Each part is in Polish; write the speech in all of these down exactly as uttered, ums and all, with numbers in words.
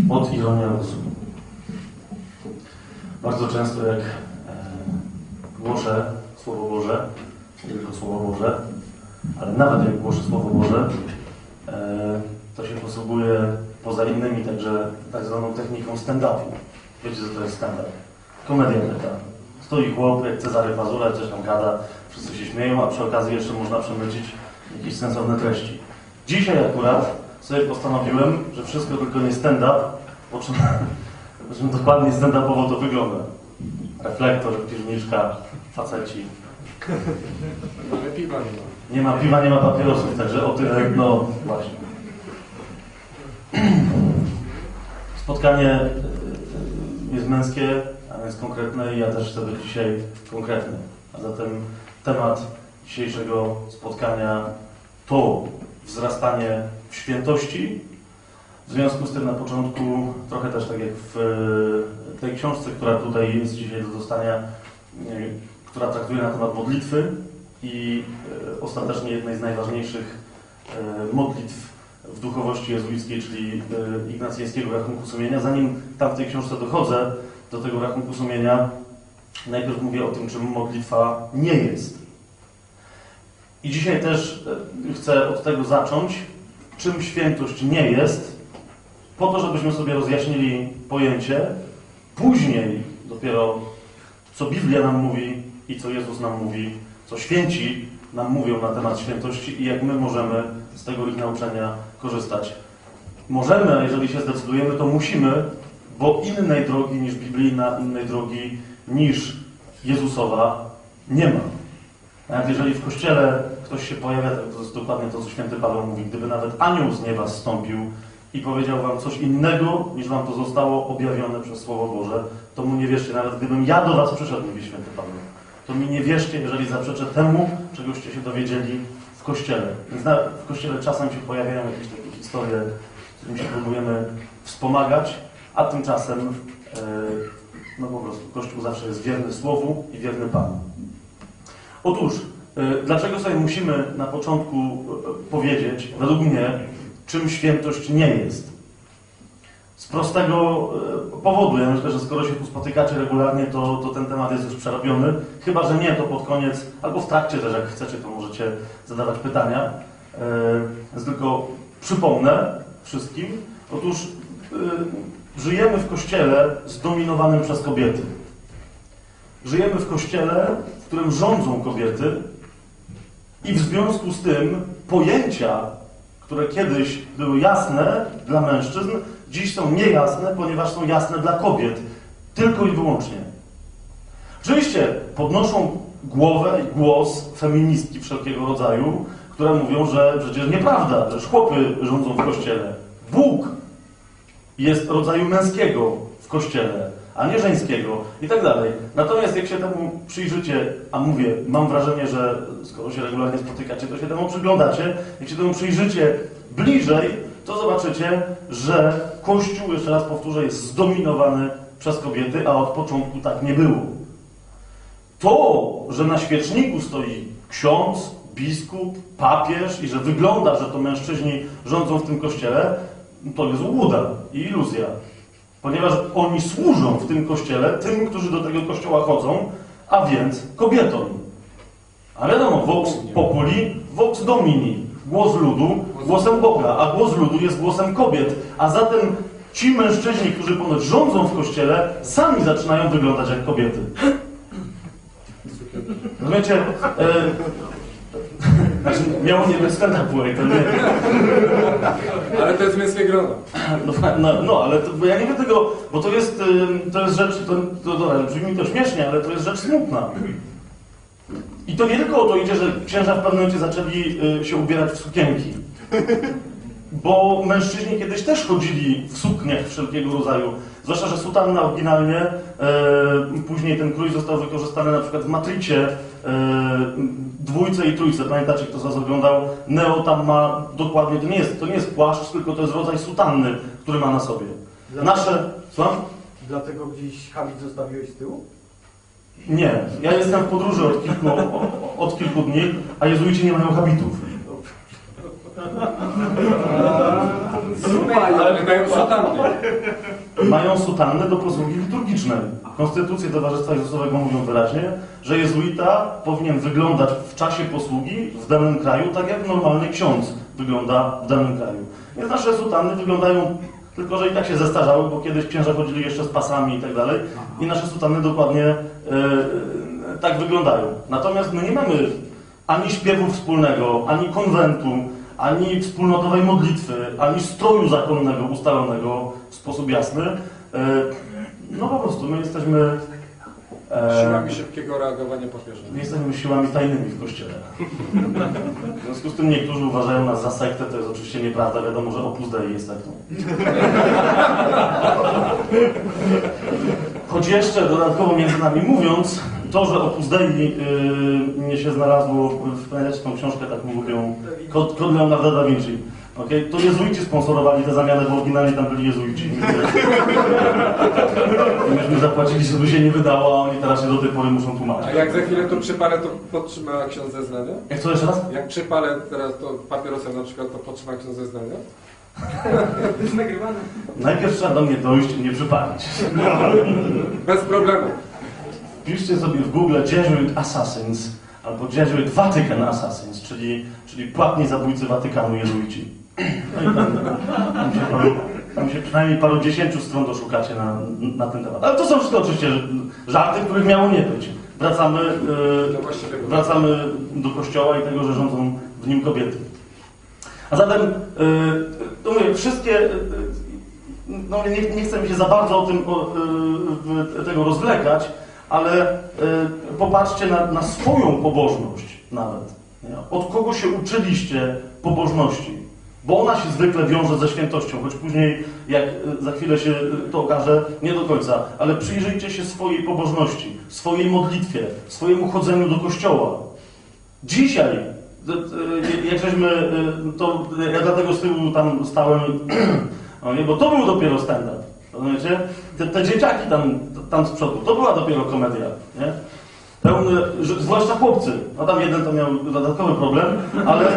Od ironia rozumu. Bardzo często jak e, głoszę Słowo Boże, nie tylko Słowo Boże, ale nawet jak głoszę Słowo Boże, e, to się posługuje poza innymi także tak zwaną techniką stand-upu. Wiecie, co to jest stand-up? Komedia taka. Stoi chłop, jak Cezary Pazura, coś tam gada, wszyscy się śmieją, a przy okazji jeszcze można przemycić jakieś sensowne treści. Dzisiaj akurat sobie postanowiłem, że wszystko tylko nie stand-up, po czym, po czym dokładnie stand-upowo to wygląda. Reflektor, piwniczka, faceci. Ale piwa nie ma. Nie ma piwa, nie ma papierosów, także o tyle, no właśnie. Spotkanie jest męskie, a więc konkretne i ja też chcę być dzisiaj konkretny. A zatem temat dzisiejszego spotkania to wzrastanie w świętości. W związku z tym na początku, trochę też tak jak w tej książce, która tutaj jest dzisiaj do dostania, która traktuje na temat modlitwy i ostatecznie jednej z najważniejszych modlitw w duchowości jezuickiej, czyli ignacjańskiego rachunku sumienia. Zanim tam w tej książce dochodzę do tego rachunku sumienia, najpierw mówię o tym, czym modlitwa nie jest. I dzisiaj też chcę od tego zacząć, czym świętość nie jest, po to, żebyśmy sobie rozjaśnili pojęcie, później dopiero co Biblia nam mówi i co Jezus nam mówi, co święci nam mówią na temat świętości i jak my możemy z tego ich nauczania korzystać. Możemy, a jeżeli się zdecydujemy, to musimy, bo innej drogi niż biblijna, innej drogi niż Jezusowa nie ma. Nawet jeżeli w Kościele ktoś się pojawia, to jest dokładnie to, co święty Paweł mówi, gdyby nawet anioł z nieba zstąpił i powiedział wam coś innego, niż wam to zostało objawione przez Słowo Boże, to mu nie wierzcie. Nawet gdybym ja do was przyszedł, mówi święty Paweł, to mi nie wierzcie, jeżeli zaprzeczę temu, czegoście się dowiedzieli w Kościele. Więc na, w Kościele czasem się pojawiają jakieś takie historie, z którymi się próbujemy wspomagać, a tymczasem yy, no po prostu Kościół zawsze jest wierny Słowu i wierny Panu. Otóż, yy, dlaczego sobie musimy na początku yy, powiedzieć, według mnie, czym świętość nie jest? Z prostego yy, powodu. Ja myślę, że skoro się tu spotykacie regularnie, to, to ten temat jest już przerobiony. Chyba że nie, to pod koniec, albo w trakcie też, jak chcecie, to możecie zadawać pytania. Yy, więc tylko przypomnę wszystkim. Otóż yy, żyjemy w Kościele zdominowanym przez kobiety. Żyjemy w Kościele, w którym rządzą kobiety i w związku z tym pojęcia, które kiedyś były jasne dla mężczyzn, dziś są niejasne, ponieważ są jasne dla kobiet. Tylko i wyłącznie. Oczywiście podnoszą głowę i głos feministki wszelkiego rodzaju, które mówią, że przecież nieprawda, że chłopy rządzą w Kościele. Bóg jest rodzaju męskiego w Kościele, a nie żeńskiego i tak dalej. Natomiast jak się temu przyjrzycie, a mówię, mam wrażenie, że skoro się regularnie spotykacie, to się temu przyglądacie, jak się temu przyjrzycie bliżej, to zobaczycie, że Kościół, jeszcze raz powtórzę, jest zdominowany przez kobiety, a od początku tak nie było. To, że na świeczniku stoi ksiądz, biskup, papież i że wygląda, że to mężczyźni rządzą w tym Kościele, to jest łuda i iluzja. Ponieważ oni służą w tym Kościele tym, którzy do tego Kościoła chodzą, a więc kobietom. A wiadomo, vox populi, vox domini. Głos ludu, głosem Boga, a głos ludu jest głosem kobiet. A zatem ci mężczyźni, którzy ponoć rządzą w Kościele, sami zaczynają wyglądać jak kobiety. Rozumiecie? E... Znaczy, miało nie być stand-upu, to nie... Ale to jest męskie grono. No, no, no ale to, bo ja nie wiem tego, bo to jest, to jest rzecz, to, to, to, brzmi to śmiesznie, ale to jest rzecz smutna. I to nie tylko o to idzie, że księża w pewnym momencie zaczęli się ubierać w sukienki. Bo mężczyźni kiedyś też chodzili w sukniach wszelkiego rodzaju. Zwłaszcza, że sutanna oryginalnie, e, później ten krój został wykorzystany na przykład w Matricie, e, dwójce i trójce. Pamiętacie, kto z was oglądał? Neo tam ma dokładnie, to nie jest, to nie jest płaszcz, tylko to jest rodzaj sutanny, który ma na sobie. Dlatego, Nasze... Słucham? Dlatego gdzieś habit zostawiłeś z tyłu? Nie. Ja jestem w podróży od kilku, od kilku dni, a jezuici nie mają habitów. Ale wydają sutanny. Mają sutannę do posługi liturgicznej. Konstytucje Towarzystwa Jezusowego mówią wyraźnie, że jezuita powinien wyglądać w czasie posługi w danym kraju tak jak normalny ksiądz wygląda w danym kraju. Więc nasze sutanny wyglądają, tylko że i tak się zestarzały, bo kiedyś księża chodzili jeszcze z pasami i tak dalej i nasze sutanny dokładnie e, tak wyglądają. Natomiast my nie mamy ani śpiewu wspólnego, ani konwentu, ani wspólnotowej modlitwy, ani stroju zakonnego ustalonego w sposób jasny. No po prostu my jesteśmy... E, Siłami szybkiego reagowania papieża. My jesteśmy siłami tajnymi w Kościele. W związku z tym niektórzy uważają nas za sektę, to jest oczywiście nieprawda, wiadomo, że Opus Dei jest sektą. Choć jeszcze dodatkowo między nami mówiąc, to, że Opus Dei yy, nie się znalazło w pamiętacie tą książkę, tak mówią, Kod, Kod Leonarda da Vinci. Okay? To jezuici sponsorowali te zamiany, bo oryginalnie tam byli jezuici. I myśmy zapłacili, żeby się nie wydało, a oni teraz się do tej pory muszą tłumaczyć. A jak za chwilę tu przypalę, to podtrzyma ksiądz zeznania? Jak co jeszcze raz? Jak przypalę teraz to papierosem na przykład, to podtrzyma ksiądz zeznania? To jest nagrywane. Najpierw trzeba do mnie dojść i mnie przypalić. Bez problemu. Piszcie sobie w Google Jesuit Assassins albo Jesuit Vatican Assassins, czyli, czyli płatni zabójcy Watykanu jezuici. No i tam, tam, się paru, tam się przynajmniej paru dziesięciu stron doszukacie na, na ten temat. Ale to są wszystko oczywiście żarty, których miało nie być. Wracamy, yy, wracamy do Kościoła i tego, że rządzą w nim kobiety. A zatem, yy, to mówię, wszystkie... Yy, no nie, nie chcę mi się za bardzo o tym o, yy, tego rozwlekać, ale y, popatrzcie na, na swoją pobożność nawet. Nie? Od kogo się uczyliście pobożności? Bo ona się zwykle wiąże ze świętością, choć później, jak y, za chwilę się y, to okaże, nie do końca. Ale przyjrzyjcie się swojej pobożności, swojej modlitwie, swojemu chodzeniu do kościoła. Dzisiaj, y, y, jak żeśmy, y, to ja dlatego z tyłu tam stałem, no nie, bo to był dopiero stand-up. Rozumiecie? Te, te dzieciaki tam, tam z przodu, to była dopiero komedia, nie? Pełny, że, zwłaszcza chłopcy. No tam jeden to miał dodatkowy problem, ale...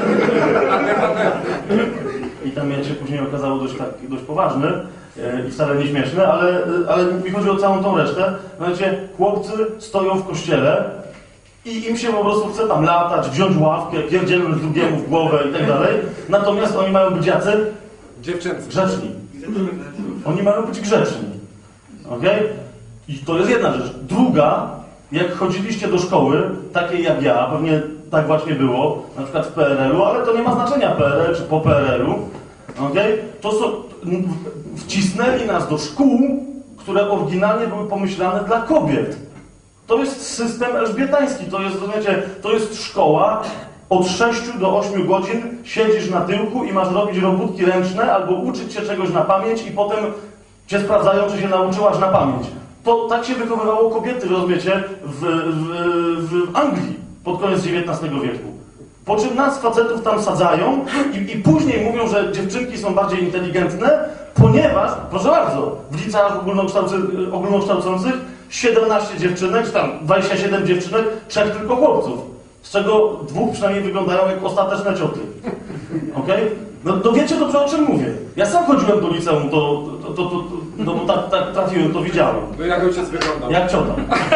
I tam się później okazało dość, tak, dość poważny i wcale nie śmieszny, ale, ale mi chodzi o całą tą resztę. Znaczy, chłopcy stoją w kościele i im się po prostu chce tam latać, wziąć ławkę, pierdzielnąć drugiemu w głowę i tak dalej. Natomiast oni mają być jacy? Dziewczęcy. Grzeczni. Oni mają być grzeczni. Okay? I to jest jedna rzecz. Druga, jak chodziliście do szkoły, takiej jak ja, pewnie tak właśnie było, na przykład w P R L u, ale to nie ma znaczenia P R L czy po P R L u, okay? To są, wcisnęli nas do szkół, które oryginalnie były pomyślane dla kobiet. To jest system elżbietański, to jest, rozumiecie, to jest szkoła. Od sześciu do ośmiu godzin siedzisz na tyłku i masz robić robótki ręczne albo uczyć się czegoś na pamięć i potem cię sprawdzają, czy się nauczyłaś na pamięć. To tak się wychowywało kobiety, rozumiecie, w, w, w Anglii pod koniec dziewiętnastego wieku. Po czym nas facetów tam sadzają i, i później mówią, że dziewczynki są bardziej inteligentne, ponieważ, proszę bardzo, w liceach ogólnokształcących siedemnaście dziewczynek, czy tam dwadzieścia siedem dziewczynek, trzech tylko chłopców. Z czego dwóch przynajmniej wyglądają jak ostateczne cioty. Okej? Okay? No to wiecie dobrze, o czym mówię. Ja sam chodziłem do liceum, to, to, to, to, no bo tak, tak trafiłem, to widziałem. No jak ojciec wyglądał? Jak ciota.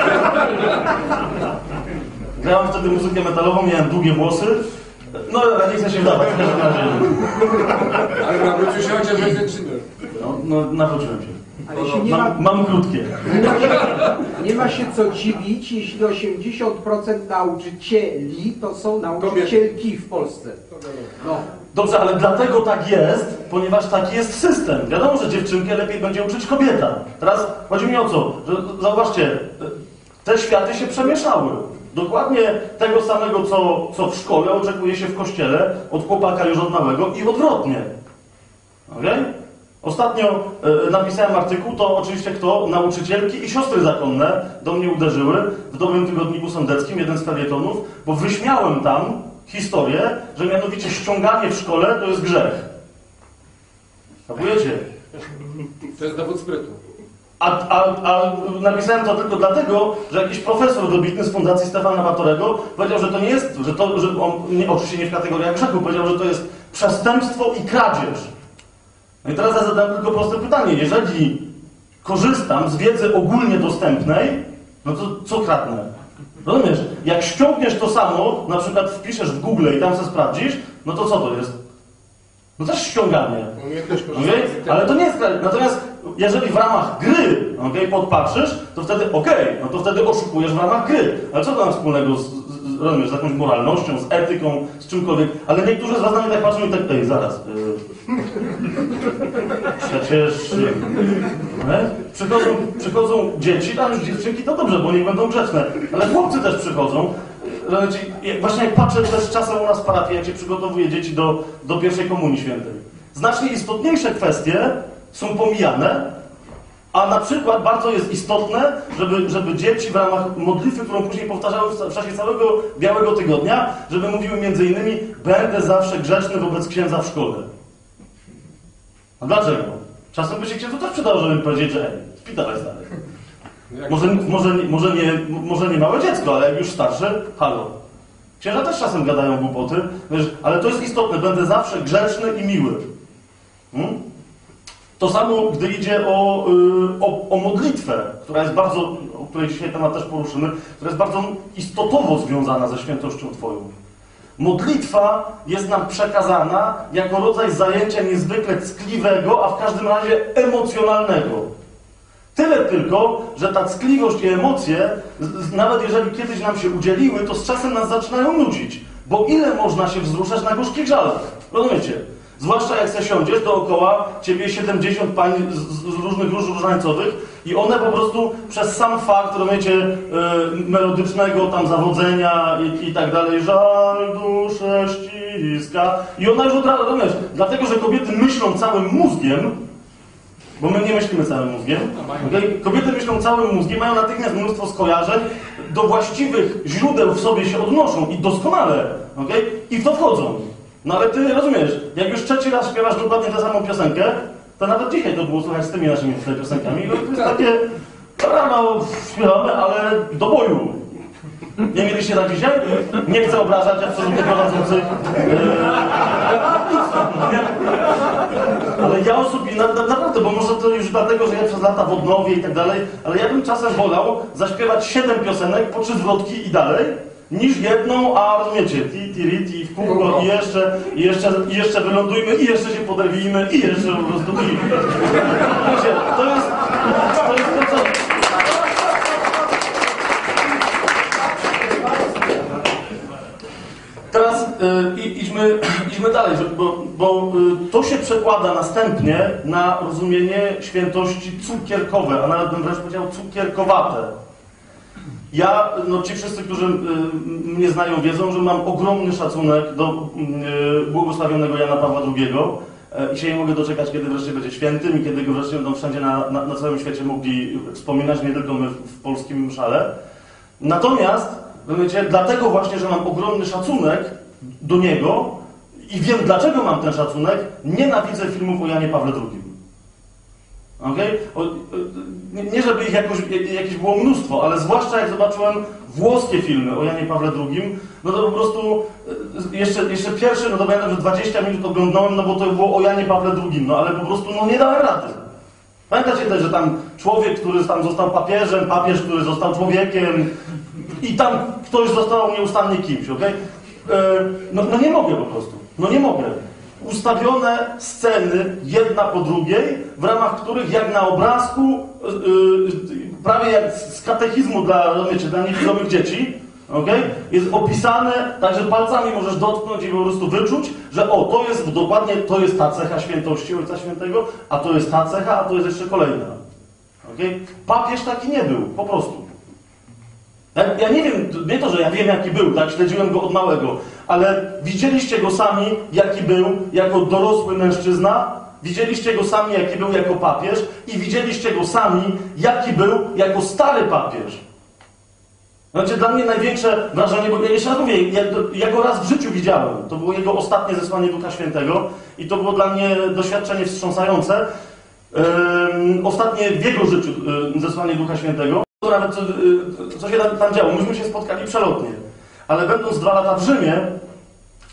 Grałem wtedy muzykę metalową, miałem długie włosy. No ale nie chcę się wdawać, w każdym razie. Ale nawrócił się ojciec wewnętrzny. No, no nawróciłem się. Ale się nie ma, mam, mam krótkie. nie, ma się, nie ma się co dziwić, jeśli osiemdziesiąt procent nauczycieli to są nauczycielki w Polsce. No. Dobrze, ale dlatego tak jest, ponieważ taki jest system. Wiadomo, że dziewczynkę lepiej będzie uczyć kobieta. Teraz chodzi mi o co? Że, zauważcie, te światy się przemieszały. Dokładnie tego samego, co, co w szkole oczekuje się w kościele od chłopaka już od małego i odwrotnie. Okay? Ostatnio e, napisałem artykuł, to oczywiście kto? Nauczycielki i siostry zakonne do mnie uderzyły w Dobrym Tygodniku Sądeckim, jeden z felietonów, bo wyśmiałem tam historię, że mianowicie ściąganie w szkole to jest grzech. Kapujecie? To jest dowód sprytu. A, a, a napisałem to tylko dlatego, że jakiś profesor dobitny z Fundacji Stefana Batorego powiedział, że to nie jest, że to, że on, nie, oczywiście nie w kategoriach grzechu, powiedział, że to jest przestępstwo i kradzież. No i teraz ja zadam tylko proste pytanie. Jeżeli korzystam z wiedzy ogólnie dostępnej, no to co kradnę? Rozumiesz? Jak ściągniesz to samo, na przykład wpiszesz w Google i tam se sprawdzisz, no to co to jest? No też ściąganie. Okay? Ale to nie jest... Natomiast jeżeli w ramach gry, okay, podpatrzysz, to wtedy okej, okay, no to wtedy oszukujesz w ramach gry. Ale co to ma wspólnego z, z, rozumiesz, z jakąś moralnością, z etyką, z czymkolwiek? Ale niektórzy z was na mnie tak patrzą i tak, ej, zaraz. Yy, przecież... Yy, przychodzą, przychodzą dzieci, tam już dziewczynki, to dobrze, bo niech będą grzeczne. Ale chłopcy też przychodzą. Właśnie jak patrzę też czasem u nas w parafii, jak się przygotowuje dzieci do, do pierwszej komunii świętej. Znacznie istotniejsze kwestie są pomijane, a na przykład bardzo jest istotne, żeby, żeby dzieci w ramach modlitwy, którą później powtarzały w czasie całego Białego Tygodnia, żeby mówiły między innymi: będę zawsze grzeczny wobec księdza w szkole. A dlaczego? Czasem by się księdzu też przydało, żeby powiedzieć, że ej, spitałeś dalej. Może, może, może, nie, może nie małe dziecko, ale jak już starsze, halo. Księża też czasem gadają głupoty, wiesz, ale to jest istotne, będę zawsze grzeczny i miły. Hmm? To samo, gdy idzie o, o, o modlitwę, która jest bardzo, o której dzisiaj temat też poruszymy, która jest bardzo istotowo związana ze świętością Twoją. Modlitwa jest nam przekazana jako rodzaj zajęcia niezwykle ckliwego, a w każdym razie emocjonalnego. Tyle tylko, że ta ckliwość i emocje, nawet jeżeli kiedyś nam się udzieliły, to z czasem nas zaczynają nudzić. Bo ile można się wzruszać na gorzkich żalach? Rozumiecie? Zwłaszcza jak se siądziesz, dookoła ciebie siedemdziesiąt pań z, z różnych róż różańcowych i one po prostu przez sam fakt, rozumiecie, yy, melodycznego tam zawodzenia i, i tak dalej, żal duszę ściska. I ona już od razu, rozumiesz, dlatego, że kobiety myślą całym mózgiem, bo my nie myślimy całym mózgiem. Okay? Kobiety myślą całym mózgiem, mają natychmiast mnóstwo skojarzeń, do właściwych źródeł w sobie się odnoszą i doskonale, okay? I w to wchodzą. No ale ty rozumiesz, jak już trzeci raz śpiewasz dokładnie tę samą piosenkę, to nawet dzisiaj to było słychać z tymi naszymi tutaj piosenkami. No to jest takie, no śpiewamy, ale do boju. Nie mieliście tak dzisiaj? Nie chcę obrażać absolutnie prowadzących. Ale ja osobiście, na, na, naprawdę, bo może to już dlatego, że ja przez lata w odnowie i tak dalej, ale ja bym czasem wolał zaśpiewać siedem piosenek, po trzy zwrotki i dalej, niż jedną, a rozumiecie, ti, ti, ri, ti, w kółko i jeszcze, i jeszcze, i jeszcze wylądujmy, i jeszcze się poderwijmy, i jeszcze po prostu i... Wiecie, to jest, to jest to, co... Teraz y, idźmy, idźmy dalej, bo, bo y, to się przekłada następnie na rozumienie świętości cukierkowe, a nawet bym wręcz powiedział cukierkowate. Ja, no ci wszyscy, którzy y, mnie znają, wiedzą, że mam ogromny szacunek do y, błogosławionego Jana Pawła drugiego y, i się nie mogę doczekać, kiedy wreszcie będzie świętym i kiedy go wreszcie będą wszędzie na, na, na całym świecie mogli wspominać, nie tylko my w, w polskim mszale. Natomiast wiecie, dlatego właśnie, że mam ogromny szacunek do niego i wiem, dlaczego mam ten szacunek, nienawidzę filmów o Janie Pawle drugim. Okay? O, nie, nie żeby ich jakoś, jakieś było mnóstwo, ale zwłaszcza jak zobaczyłem włoskie filmy o Janie Pawle drugim, no to po prostu jeszcze, jeszcze pierwszy, no to pamiętam, że dwadzieścia minut oglądałem, no bo to było o Janie Pawle drugim, no ale po prostu no nie dałem rady. Pamiętacie też, że tam człowiek, który tam został papieżem, papież, który został człowiekiem i tam ktoś został nieustannie kimś, okej? Okay? No, no nie mogę po prostu, no nie mogę. Ustawione sceny, jedna po drugiej, w ramach których jak na obrazku, yy, prawie jak z katechizmu dla, wiecie, dla niewidomych dzieci, okay? Jest opisane, tak że palcami możesz dotknąć i po prostu wyczuć, że o, to jest dokładnie, to jest ta cecha świętości Ojca Świętego, a to jest ta cecha, a to jest jeszcze kolejna. Okay? Papież taki nie był, po prostu. Ja, ja nie wiem, nie to, że ja wiem jaki był, tak, śledziłem go od małego, ale widzieliście go sami, jaki był jako dorosły mężczyzna, widzieliście go sami, jaki był jako papież i widzieliście go sami, jaki był jako stary papież. Znaczy, dla mnie największe wrażenie, bo ja jeszcze raz mówię, ja, ja go raz w życiu widziałem. To było jego ostatnie zesłanie Ducha Świętego i to było dla mnie doświadczenie wstrząsające. Yy, ostatnie w jego życiu yy, zesłanie Ducha Świętego. To nawet co, yy, co się tam, tam działo. Myśmy się spotkali przelotnie. Ale będąc dwa lata w Rzymie,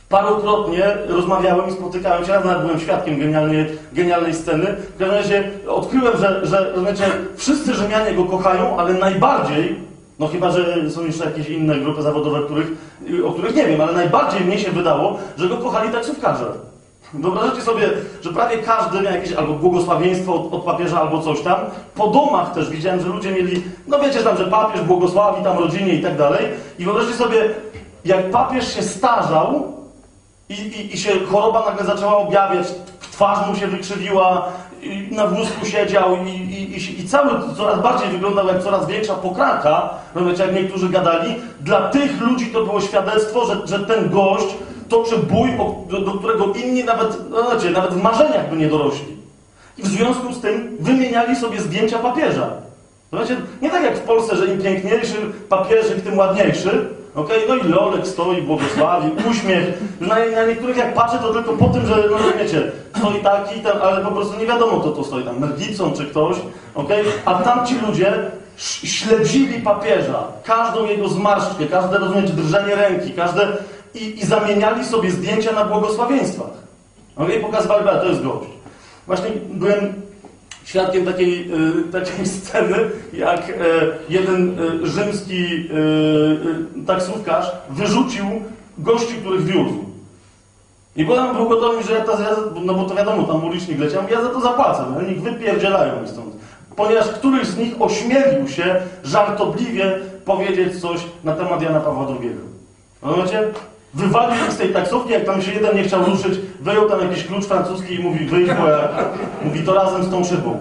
Parokrotnie rozmawiałem i spotykałem się, raz nawet byłem świadkiem genialnie, genialnej sceny. W każdym razie odkryłem, że, że rozumiecie, wszyscy Rzymianie go kochają, ale najbardziej, no chyba, że są jeszcze jakieś inne grupy zawodowe, których, o których nie wiem, ale najbardziej mnie się wydało, że go kochali taksówkarze. Wyobraźcie sobie, że prawie każdy miał jakieś albo błogosławieństwo od, od papieża, albo coś tam. Po domach też widziałem, że ludzie mieli, no wiecie tam, że papież błogosławi tam rodzinie i tak dalej. I wyobraźcie sobie, jak papież się starzał i, i, i się choroba nagle zaczęła objawiać, twarz mu się wykrzywiła, i na wózku siedział i, i, i, i cały coraz bardziej wyglądał jak coraz większa pokraka, rozumiecie, jak niektórzy gadali. Dla tych ludzi to było świadectwo, że, że ten gość toczy bój, do, do którego inni nawet, no wiecie, nawet w marzeniach by nie dorośli. I w związku z tym wymieniali sobie zdjęcia papieża. Zobaczcie, nie tak jak w Polsce, że im piękniejszy papieżyk, tym ładniejszy. Okay? No i Lolek stoi, błogosławi, uśmiech. Na, na niektórych jak patrzę, to tylko po tym, że no wiecie, stoi taki, tam, ale po prostu nie wiadomo, kto to stoi tam, Mel Gibson czy ktoś. Okay? A tamci ludzie śledzili papieża, każdą jego zmarszczkę, każde, rozumiecie, drżenie ręki, każde... I, i zamieniali sobie zdjęcia na błogosławieństwach. Okay? I pokazywali, że to jest gość. Właśnie byłem świadkiem takiej, y, takiej sceny, jak y, jeden y, rzymski y, y, taksówkarz wyrzucił gości, których wiózł. I potem był gotowy, że ja to, no bo to wiadomo, tam ulicznik leciał, ja za to zapłacę, no, niech wypierdzielają mi stąd. Ponieważ któryś z nich ośmielił się żartobliwie powiedzieć coś na temat Jana Pawła drugiego. Rozumiecie? Wywalił ich z tej taksówki, jak tam się jeden nie chciał ruszyć, wyjął tam jakiś klucz francuski i mówi, wyjdź, bo jak... Mówi, to razem z tą szybą.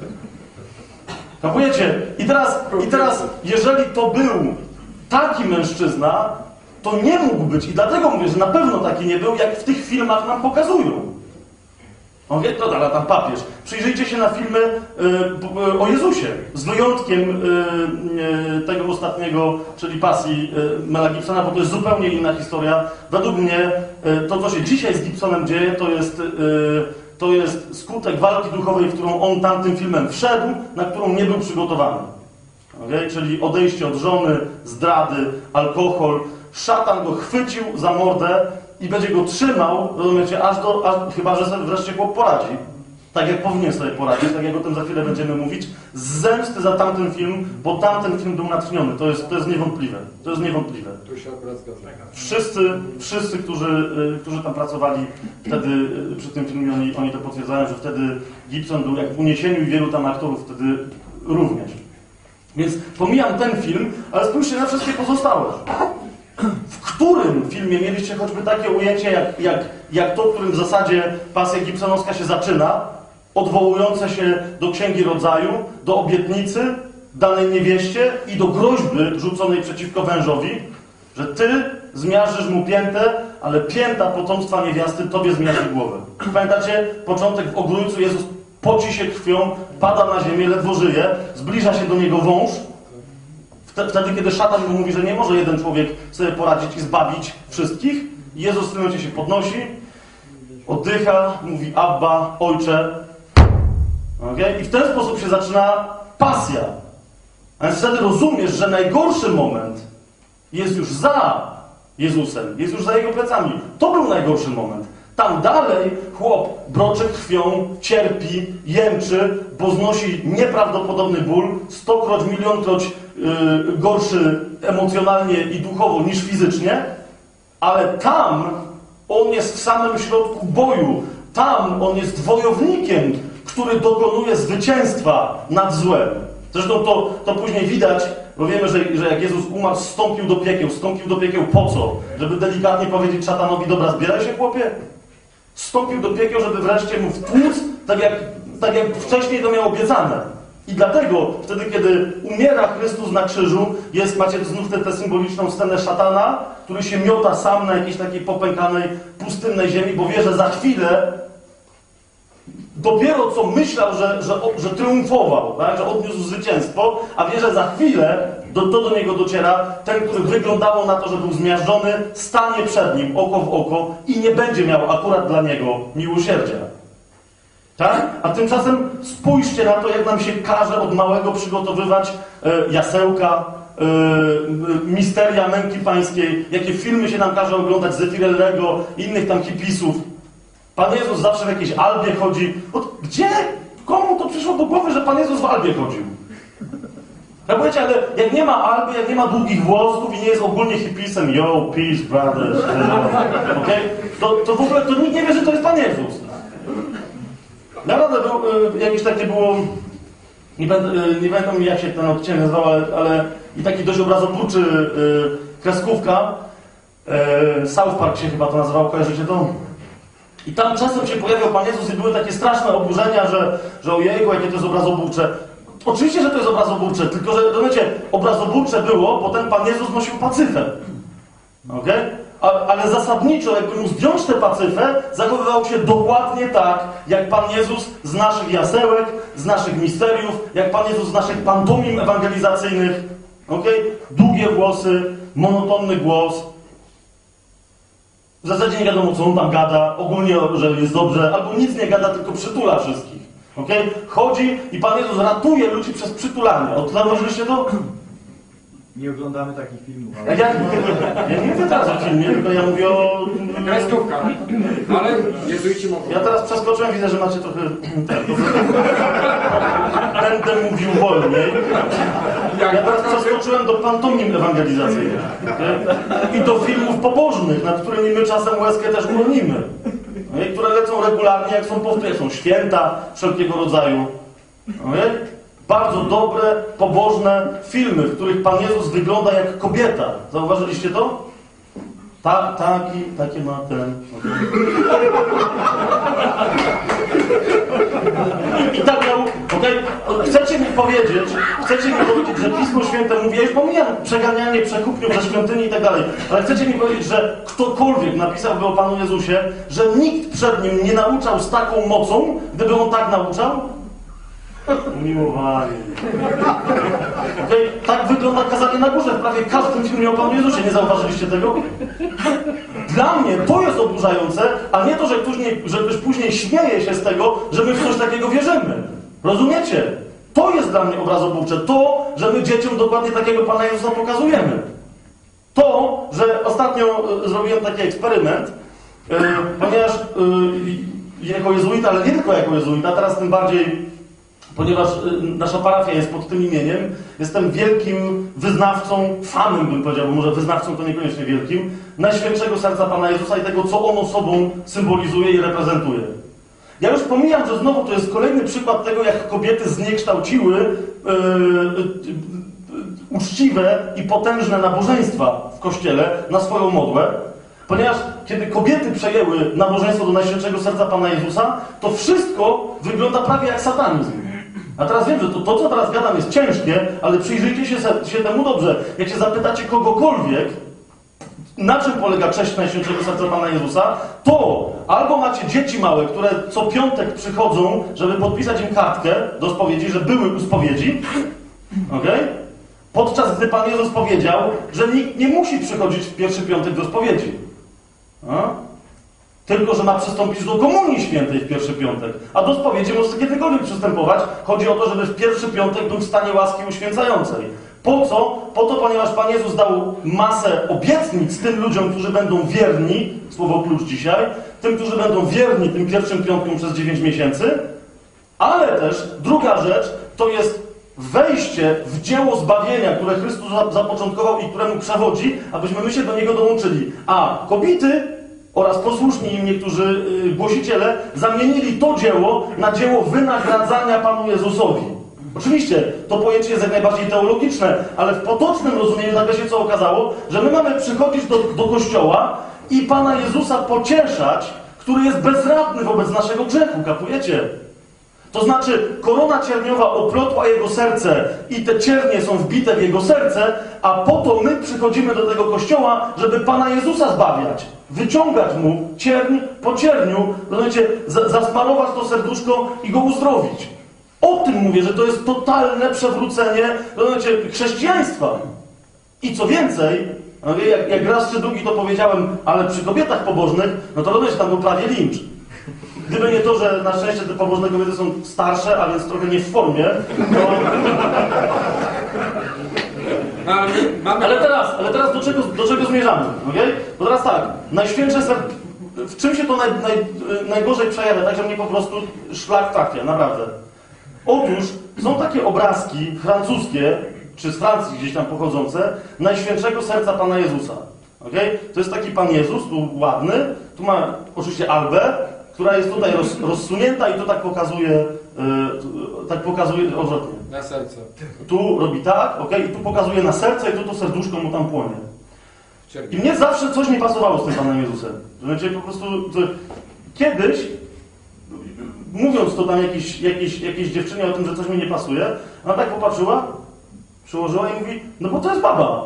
Kapujecie? I teraz, I teraz, jeżeli to był taki mężczyzna, to nie mógł być, i dlatego mówię, że na pewno taki nie był, jak w tych filmach nam pokazują. On wie, to da, tam papież. Przyjrzyjcie się na filmy y, o Jezusie, z wyjątkiem y, y, tego ostatniego, czyli pasji y, Mela Gibsona, bo to jest zupełnie inna historia. Według mnie y, to, co się dzisiaj z Gibsonem dzieje, to jest, y, to jest skutek walki duchowej, w którą on tamtym filmem wszedł, na którą nie był przygotowany. Okay? Czyli odejście od żony, zdrady, alkohol. Szatan go chwycił za mordę i będzie go trzymał, rozumiecie, aż do, aż, chyba że sobie wreszcie chłop poradzi. Tak jak powinien sobie poradzić, tak jak o tym za chwilę będziemy mówić. Z zemsty za tamten film, bo tamten film był natchniony. To jest, to jest niewątpliwe. To jest niewątpliwe. Tu się akurat zgadzam. Wszyscy, wszyscy którzy, którzy tam pracowali wtedy przy tym filmie, oni, oni to potwierdzają, że wtedy Gibson był jak w Uniesieniu i wielu tam aktorów wtedy również. Więc pomijam ten film, ale spójrzcie na wszystkie pozostałe. W którym filmie mieliście choćby takie ujęcie, jak, jak, jak to, którym w zasadzie pasja gibsonowska się zaczyna, odwołujące się do Księgi Rodzaju, do obietnicy danej niewieście i do groźby rzuconej przeciwko wężowi, że ty zmiażdżysz mu piętę, ale pięta potomstwa niewiasty tobie zmiażdży głowę. Pamiętacie? Początek w ogrójcu, Jezus poci się krwią, pada na ziemię, ledwo żyje, zbliża się do niego wąż. Wtedy, kiedy szatan mu mówi, że nie może jeden człowiek sobie poradzić i zbawić wszystkich, Jezus w tym momencie się podnosi, oddycha, mówi Abba, Ojcze. Okay? I w ten sposób się zaczyna pasja. A więc wtedy rozumiesz, że najgorszy moment jest już za Jezusem, jest już za Jego plecami. To był najgorszy moment. Tam dalej chłop broczy krwią, cierpi, jęczy, bo znosi nieprawdopodobny ból, stokroć, milionkroć yy, gorszy emocjonalnie i duchowo niż fizycznie, ale tam on jest w samym środku boju. Tam on jest wojownikiem, który dokonuje zwycięstwa nad złem. Zresztą to, to później widać, bo wiemy, że, że jak Jezus umarł, wstąpił do piekieł. Wstąpił do piekieł po co? Żeby delikatnie powiedzieć szatanowi, dobra, zbieraj się, chłopie. Wstąpił do piekieł, żeby wreszcie mu wtłuc, tak jak, tak jak wcześniej to miał obiecane. I dlatego wtedy, kiedy umiera Chrystus na krzyżu, jest, macie znów tę, tę symboliczną scenę szatana, który się miota sam na jakiejś takiej popękanej, pustynnej ziemi, bo wie, że za chwilę dopiero co myślał, że, że, że triumfował, tak? Że odniósł zwycięstwo, a wie, że za chwilę do, to do niego dociera, ten, który wyglądało na to, że był zmiażdżony, stanie przed nim oko w oko i nie będzie miał akurat dla niego miłosierdzia. Tak? A tymczasem spójrzcie na to, jak nam się każe od małego przygotowywać e, jasełka, yy, misteria męki pańskiej, jakie filmy się nam każe oglądać z Firellego i innych tam hipisów. Pan Jezus zawsze w jakiejś albie chodzi. Od, gdzie? Komu to przyszło do głowy, że Pan Jezus w albie chodził? Tak powiecie, ale jak nie ma alby, jak nie ma długich włosków i nie jest ogólnie hipisem, yo, peace, brothers, okay? to, to w ogóle to nikt nie wie, że to jest Pan Jezus. Naprawdę był, y, jakieś takie było, nie, będę, y, nie pamiętam jak się ten odcinek nazywał, ale, ale i taki dość obrazoburczy y, kreskówka, y, South Park się chyba to nazywało, kojarzycie to? I tam czasem się pojawiał Pan Jezus i były takie straszne oburzenia, że, że ojejku, jakie to jest obrazoburcze. Oczywiście, że to jest obrazoburcze, tylko że, rozumiecie, obrazoburcze było, bo ten Pan Jezus nosił pacyfę. Okay? A, ale zasadniczo, jakby mu zdjąć tę pacyfę, zachowywał się dokładnie tak, jak Pan Jezus z naszych jasełek, z naszych misteriów, jak Pan Jezus z naszych pantomim ewangelizacyjnych. Okay? Długie włosy, monotonny głos. W zasadzie nie wiadomo, co on tam gada, ogólnie, że jest dobrze, albo nic nie gada, tylko przytula wszystkich. Okay? Chodzi i Pan Jezus ratuje ludzi przez przytulanie. Zauważyliście to? Nie oglądamy takich filmów. Ale... Ja, ja nie mówię teraz o filmie, tylko ja mówię o... Kreskówka. Ale jezuici mogą. Ja teraz przeskoczyłem, widzę, że macie trochę... Będę mówił wolniej. Ja teraz przeskoczyłem do pantomim ewangelizacyjnych. Okay? I do filmów pobożnych, nad którymi my czasem łezkę też uronimy. Okay? Które lecą regularnie, jak są powtórzone, jak są święta wszelkiego rodzaju. Okay? Bardzo dobre, pobożne filmy, w których Pan Jezus wygląda jak kobieta. Zauważyliście to? Ta, taki, takie ma ten... I, i tak miał... Okay? Chcecie mi powiedzieć, chcecie mi powiedzieć, że Pismo Święte mówi, ja już pomijam przeganianie przekupniów ze świątyni i tak dalej, ale chcecie mi powiedzieć, że ktokolwiek napisałby o Panu Jezusie, że nikt przed Nim nie nauczał z taką mocą, gdyby On tak nauczał? Umiłowani. Okay? Tak wygląda kazanie na górze w prawie każdym filmie o Panu Jezusie. Nie zauważyliście tego? Dla mnie to jest oburzające, a nie to, że ktoś, nie, że ktoś później śmieje się z tego, że my w coś takiego wierzymy. Rozumiecie? To jest dla mnie obrazoburcze. To, że my dzieciom dokładnie takiego Pana Jezusa pokazujemy. To, że ostatnio y, zrobiłem taki eksperyment, y, ponieważ y, jako jezuita, ale nie tylko jako jezuita, teraz tym bardziej, ponieważ nasza parafia jest pod tym imieniem, jestem wielkim wyznawcą, fanem bym powiedział, bo może wyznawcą to niekoniecznie wielkim, Najświętszego Serca Pana Jezusa i tego, co ono sobą symbolizuje i reprezentuje. Ja już pomijam, że znowu to jest kolejny przykład tego, jak kobiety zniekształciły yy, yy, yy, uczciwe i potężne nabożeństwa w Kościele na swoją modłę, ponieważ kiedy kobiety przejęły nabożeństwo do Najświętszego Serca Pana Jezusa, to wszystko wygląda prawie jak satanizm. A teraz wiem, że to, to co teraz gadam, jest ciężkie, ale przyjrzyjcie się, się temu dobrze. Jak się zapytacie kogokolwiek, na czym polega cześć Najświętszego Serca Pana Jezusa, to albo macie dzieci małe, które co piątek przychodzą, żeby podpisać im kartkę do spowiedzi, że były u spowiedzi, okej? Podczas gdy Pan Jezus powiedział, że nikt nie musi przychodzić w pierwszy piątek do spowiedzi. A? Tylko, że ma przystąpić do Komunii Świętej w pierwszy piątek. A do spowiedzi może kiedykolwiek przystępować. Chodzi o to, żeby w pierwszy piątek był w stanie łaski uświęcającej. Po co? Po to, ponieważ Pan Jezus dał masę obietnic tym ludziom, którzy będą wierni, słowo klucz dzisiaj, tym, którzy będą wierni tym pierwszym piątkom przez dziewięć miesięcy, ale też druga rzecz to jest wejście w dzieło zbawienia, które Chrystus zapoczątkował i któremu przewodzi, abyśmy my się do niego dołączyli. A kobiety oraz posłuszni im niektórzy yy, głosiciele zamienili to dzieło na dzieło wynagradzania Panu Jezusowi. Oczywiście to pojęcie jest jak najbardziej teologiczne, ale w potocznym rozumieniu nagle się co okazało, że my mamy przychodzić do, do Kościoła i Pana Jezusa pocieszać, który jest bezradny wobec naszego grzechu, kapujecie? To znaczy, korona cierniowa oplotła jego serce i te ciernie są wbite w jego serce, a po to my przychodzimy do tego Kościoła, żeby Pana Jezusa zbawiać. Wyciągać mu cierń po cierniu, rozumiecie, zasmarować to serduszko i go uzdrowić. O tym mówię, że to jest totalne przewrócenie, rozumiecie, chrześcijaństwa. I co więcej, jak, jak raz czy drugi to powiedziałem, ale przy kobietach pobożnych, no to rozumiecie, tam był prawie lincz. Gdyby nie to, że na szczęście te pobożne kobiety są starsze, a więc trochę nie w formie, to... No, ale my mamy... Ale teraz, ale teraz do czego, do czego zmierzamy? Okay? Bo teraz tak, najświętsze serce, w czym się to naj, naj, najgorzej przejawia, tak że mnie po prostu szlak trafia, naprawdę. Otóż są takie obrazki francuskie, czy z Francji gdzieś tam pochodzące, Najświętszego Serca Pana Jezusa. Okay? To jest taki Pan Jezus, tu ładny, tu ma oczywiście albę, która jest tutaj roz, rozsunięta i to tak pokazuje, yy, tak pokazuje odwrotnie. Na serce. Tu robi tak, okay? I tu pokazuje na serce i tu to serduszko mu tam płonie. I mnie zawsze coś nie pasowało z tym Panem Jezusem. Znaczy po prostu to, kiedyś, mówiąc to tam jakiejś, jakiejś, jakiejś dziewczynie o tym, że coś mi nie pasuje, ona tak popatrzyła, przyłożyła i mówi, no bo to jest baba.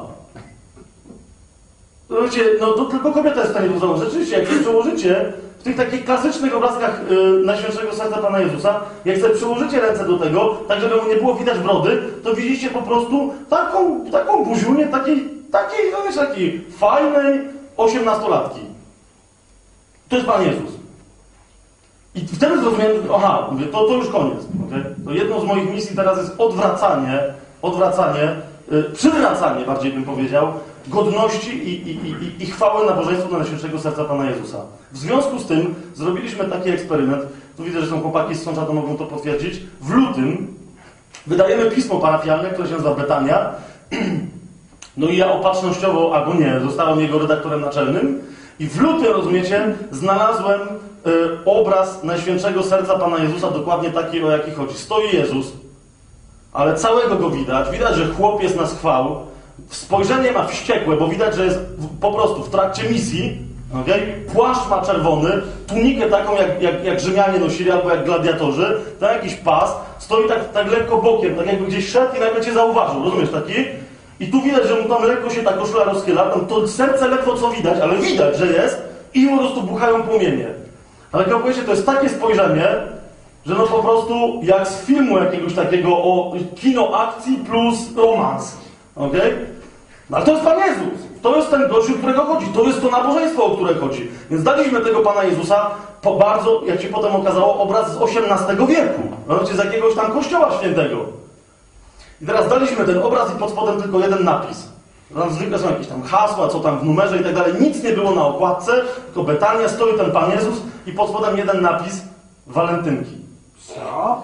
To wiecie, no to tylko kobieta jest w stanie to założyć. Rzeczywiście, jak się przełożycie w tych takich klasycznych obrazkach yy, Najświętszego Serca Pana Jezusa, jak sobie przyłożycie ręce do tego, tak żeby mu nie było widać brody, to widzicie po prostu taką, taką buziunię, takiej, takiej, no wiesz, takiej fajnej osiemnastolatki. To jest Pan Jezus. I wtedy zrozumiałem, aha, mówię, to, to już koniec. Okay? To jedną z moich misji teraz jest odwracanie, odwracanie, yy, przywracanie, bardziej bym powiedział, godności i, i, i, i chwały nabożeństwu do Najświętszego Serca Pana Jezusa. W związku z tym zrobiliśmy taki eksperyment, tu widzę, że są chłopaki z Sącza, to mogą to potwierdzić, w lutym wydajemy pismo parafialne, które się nazywa Betania, no i ja opatrznościowo, albo nie, zostałem jego redaktorem naczelnym i w lutym, rozumiecie, znalazłem y, obraz Najświętszego Serca Pana Jezusa, dokładnie taki, o jaki chodzi. Stoi Jezus, ale całego go widać, widać, że chłop jest na schwał, spojrzenie ma wściekłe, bo widać, że jest w, po prostu w trakcie misji, okay? Płaszcz ma czerwony, tunikę taką jak, jak, jak Rzymianie nosili, albo jak gladiatorzy, tam jakiś pas, stoi tak, tak lekko bokiem, tak jakby gdzieś szedł i nagle cię zauważył, rozumiesz taki? I tu widać, że mu tam lekko się ta koszula rozchyla, tam to serce ledwo co widać, ale widać, że jest i po prostu buchają płomienie. Ale jak powiecie, to jest takie spojrzenie, że no po prostu jak z filmu jakiegoś takiego o kino akcji plus romans. Okej? Okay? No ale to jest Pan Jezus. To jest ten gość, o którego chodzi. To jest to nabożeństwo, o które chodzi. Więc daliśmy tego Pana Jezusa po bardzo, jak się potem okazało, obraz z osiemnastego wieku. Znaczy z jakiegoś tam kościoła świętego. I teraz daliśmy ten obraz i pod spodem tylko jeden napis. Tam zwykle są jakieś tam hasła, co tam w numerze i tak dalej. Nic nie było na okładce, tylko Betania, stoi ten Pan Jezus i pod spodem jeden napis walentynki. Co?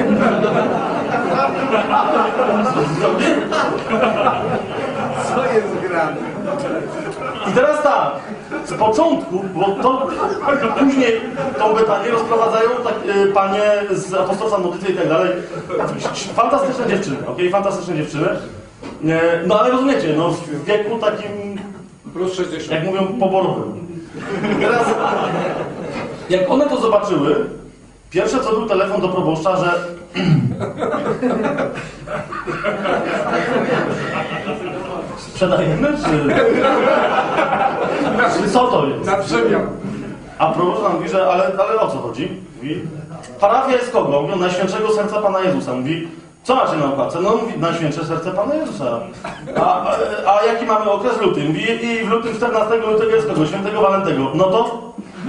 Co jest grane? I teraz tak, z początku, bo to później tą Betanię rozprowadzają tak, y, panie z apostolstwa modlitwy i tak dalej. Fantastyczne dziewczyny, okej, okay? Fantastyczne dziewczyny. Y, no ale rozumiecie, no w wieku takim, plus sześćdziesiąt. jak mówią, poborowym. I teraz, jak one to zobaczyły, pierwsze co był telefon do proboszcza, że sprzedajemy, czy... czy co to jest? Na przemian. A proboszcz nam mówi, że ale, ale o co chodzi? Mówi, parafia jest kogo? Mówi, Najświętszego Serca Pana Jezusa. Mówi, co macie na okładce? No mówi, Najświętsze Serce Pana Jezusa. A, a, a jaki mamy okres? Luty? Mówi, i w lutym czternastego lutego jest kogo? Świętego Walentego. No to...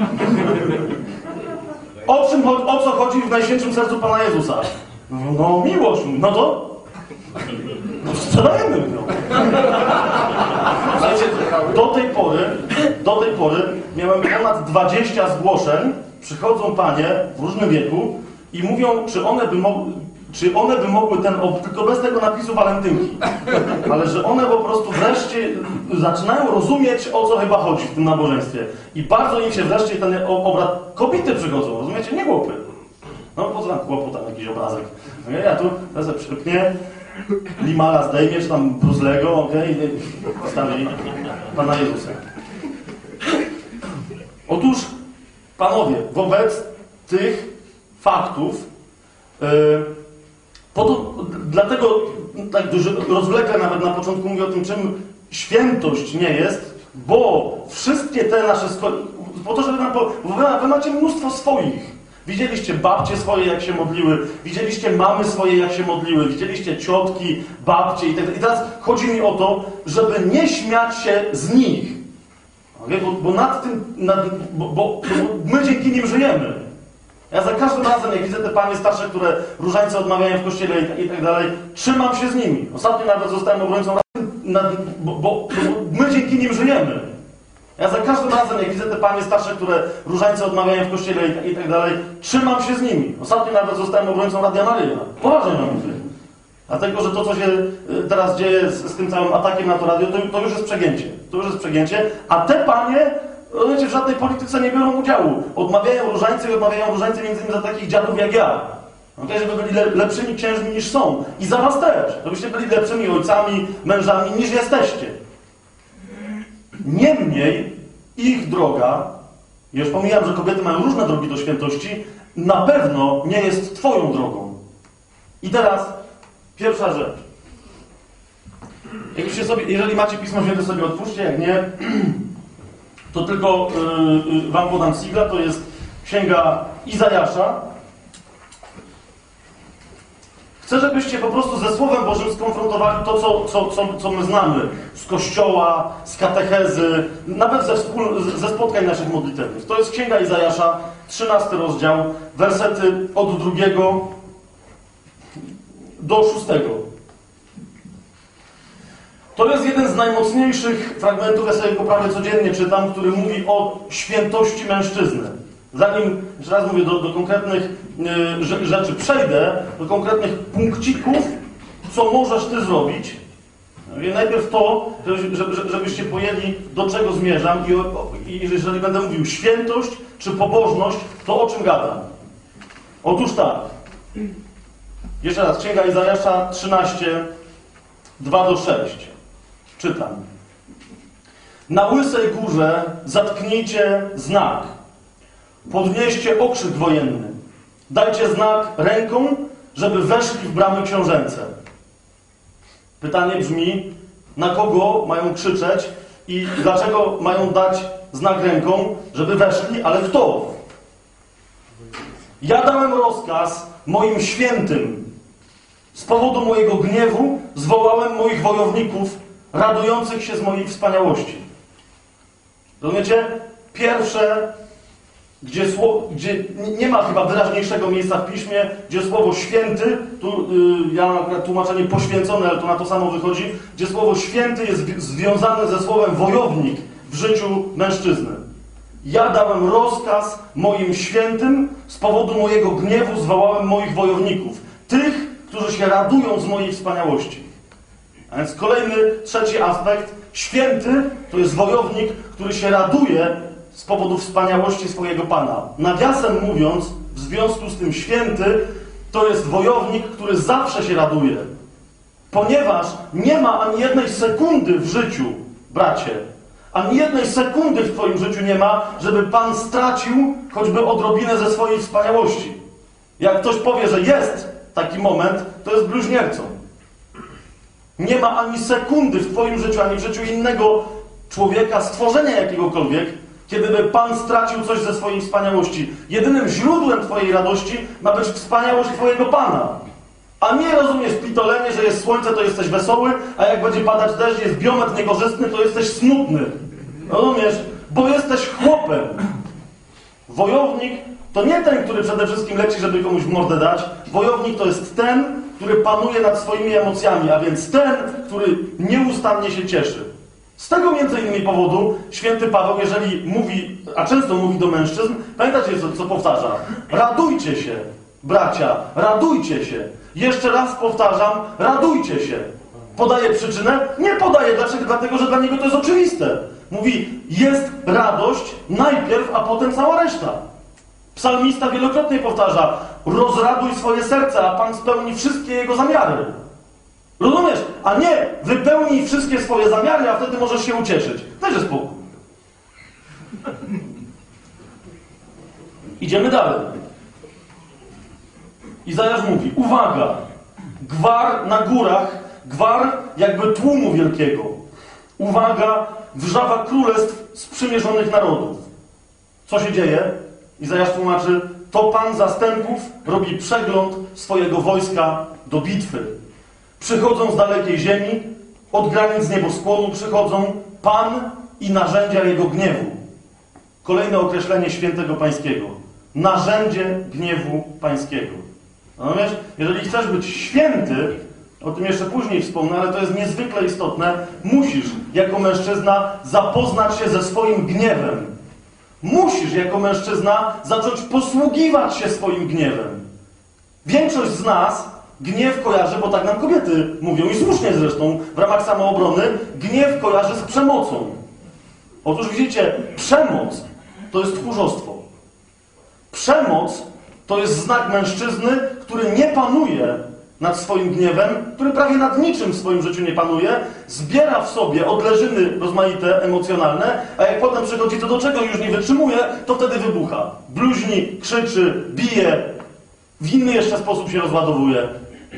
O czym, o co chodzi w Najświętszym Sercu Pana Jezusa? No miłość. No to... No sprzedajemy ją. Słuchajcie, do tej pory, do tej pory miałem ponad dwadzieścia zgłoszeń. Przychodzą panie w różnym wieku i mówią, czy one by mogły, czy one by mogły ten, tylko bez tego napisu walentynki. Ale że one po prostu wreszcie zaczynają rozumieć, o co chyba chodzi w tym nabożeństwie. I bardzo im się wreszcie ten obraz... Kobiety przychodzą, rozumiecie? Nie chłopy. No po co tam chłopu, tam jakiś obrazek. No, ja tu teraz przypnie, Limala zdejmie, czy tam Bruslego, okej, okay, stawi Pana Jezusa. Otóż, panowie, wobec tych faktów, yy, po to, dlatego tak dużo rozwlekle nawet na początku mówię o tym, czym świętość nie jest, bo wszystkie te nasze, po to, żeby nam, po, wy macie mnóstwo swoich. Widzieliście babcie swoje, jak się modliły, widzieliście mamy swoje, jak się modliły, widzieliście ciotki, babcie i tak dalej. I teraz chodzi mi o to, żeby nie śmiać się z nich. Okay? Bo, bo nad tym, nad, bo, bo, bo my dzięki nim żyjemy. Ja za każdym razem, jak widzę te panie starsze, które różańce odmawiają w kościele i, i tak dalej, trzymam się z nimi. Ostatnio nawet zostałem obrońcą na, bo, bo, bo my dzięki nim żyjemy. Ja za każdym razem, jak widzę te panie starsze, które różańce odmawiają w kościele i, i tak dalej, trzymam się z nimi. Ostatnio nawet zostałem obrońcą Radia Maryja. Poważnie mam mówię. Dlatego, że to, co się teraz dzieje z, z tym całym atakiem na to radio, to, to już jest przegięcie. To już jest przegięcie. A te panie, wiecie, w żadnej polityce nie biorą udziału. Odmawiają różańce i odmawiają różańce między innymi za takich dziadów jak ja. Okay, żeby byli le, lepszymi księżmi niż są. I za was też. Żebyście byli lepszymi ojcami, mężami niż jesteście. Niemniej ich droga, już pomijam, że kobiety mają różne drogi do świętości, na pewno nie jest twoją drogą. I teraz pierwsza rzecz. Jakbyście sobie, jeżeli macie Pismo Święte, sobie otwórzcie, jak nie, to tylko yy, yy, wam podam sigla, to jest Księga Izajasza. Chcę, żebyście po prostu ze Słowem Bożym skonfrontowali to, co, co, co, co my znamy z Kościoła, z katechezy, nawet ze, wspól, ze spotkań naszych modlitewnych. To jest Księga Izajasza, trzynasty rozdział, wersety od drugiego do szóstego. To jest jeden z najmocniejszych fragmentów, ja sobie go prawie codziennie czytam, który mówi o świętości mężczyzny. Zanim, jeszcze raz mówię, do, do konkretnych y, rzeczy przejdę, do konkretnych punkcików, co możesz ty zrobić. I najpierw to, żeby, żebyście pojęli, do czego zmierzam i, i jeżeli będę mówił świętość czy pobożność, to o czym gadam? Otóż tak. Jeszcze raz, Księga Izajasza trzynaście, dwa do sześciu. Czytam. Na łysej górze zatknijcie znak. Podnieście okrzyk wojenny. Dajcie znak ręką, żeby weszli w bramy książęce. Pytanie brzmi, na kogo mają krzyczeć i dlaczego mają dać znak ręką, żeby weszli, ale kto? Ja dałem rozkaz moim świętym. Z powodu mojego gniewu zwołałem moich wojowników, radujących się z mojej wspaniałości. Rozumiecie? Pierwsze, gdzie, słowo, gdzie nie ma chyba wyraźniejszego miejsca w Piśmie, gdzie słowo święty, tu yy, ja mam akurat tłumaczenie poświęcone, ale to na to samo wychodzi, gdzie słowo święty jest związane ze słowem wojownik w życiu mężczyzny. Ja dałem rozkaz moim świętym, z powodu mojego gniewu zwołałem moich wojowników. Tych, którzy się radują z mojej wspaniałości. A więc kolejny, trzeci aspekt. Święty to jest wojownik, który się raduje z powodu wspaniałości swojego Pana. Nawiasem mówiąc, w związku z tym święty to jest wojownik, który zawsze się raduje. Ponieważ nie ma ani jednej sekundy w życiu, bracie, ani jednej sekundy w twoim życiu nie ma, żeby Pan stracił choćby odrobinę ze swojej wspaniałości. Jak ktoś powie, że jest taki moment, to jest bluźniercą. Nie ma ani sekundy w twoim życiu, ani w życiu innego człowieka, stworzenia jakiegokolwiek, kiedy by Pan stracił coś ze swojej wspaniałości. Jedynym źródłem twojej radości ma być wspaniałość twojego Pana. A nie rozumiesz pitolenie, że jest słońce, to jesteś wesoły, a jak będzie padać deszcz, jest biometr niekorzystny, to jesteś smutny. Rozumiesz? Bo jesteś chłopem. Wojownik to nie ten, który przede wszystkim leci, żeby komuś w mordę dać. Wojownik to jest ten, który panuje nad swoimi emocjami, a więc ten, który nieustannie się cieszy. Z tego między innymi powodu święty Paweł, jeżeli mówi, a często mówi do mężczyzn, pamiętacie, co, co powtarza? Radujcie się, bracia, radujcie się. Jeszcze raz powtarzam, radujcie się. Podaje przyczynę? Nie podaje. Dlaczego? Dlatego, że dla niego to jest oczywiste. Mówi, jest radość najpierw, a potem cała reszta. Psalmista wielokrotnie powtarza, rozraduj swoje serce, a Pan spełni wszystkie jego zamiary. Rozumiesz? A nie, wypełnij wszystkie swoje zamiary, a wtedy możesz się ucieszyć. Też jest spokój. Idziemy dalej. Izajasz mówi, uwaga, gwar na górach, gwar jakby tłumu wielkiego. Uwaga, wrzawa królestw sprzymierzonych narodów. Co się dzieje? Izajasz tłumaczy, to Pan zastępów robi przegląd swojego wojska do bitwy. Przychodzą z dalekiej ziemi, od granic nieboskłonu przychodzą Pan i narzędzia Jego gniewu. Kolejne określenie świętego pańskiego. Narzędzie gniewu pańskiego. Rozumiesz? Jeżeli chcesz być święty, o tym jeszcze później wspomnę, ale to jest niezwykle istotne, musisz jako mężczyzna zapoznać się ze swoim gniewem. Musisz jako mężczyzna zacząć posługiwać się swoim gniewem. Większość z nas gniew kojarzy, bo tak nam kobiety mówią, i słusznie zresztą, w ramach samoobrony, gniew kojarzy z przemocą. Otóż widzicie, przemoc to jest tchórzostwo. Przemoc to jest znak mężczyzny, który nie panuje nad swoim gniewem, który prawie nad niczym w swoim życiu nie panuje, zbiera w sobie odleżyny rozmaite, emocjonalne, a jak potem przychodzi to do czego już nie wytrzymuje, to wtedy wybucha. Bluźni, krzyczy, bije, w inny jeszcze sposób się rozładowuje.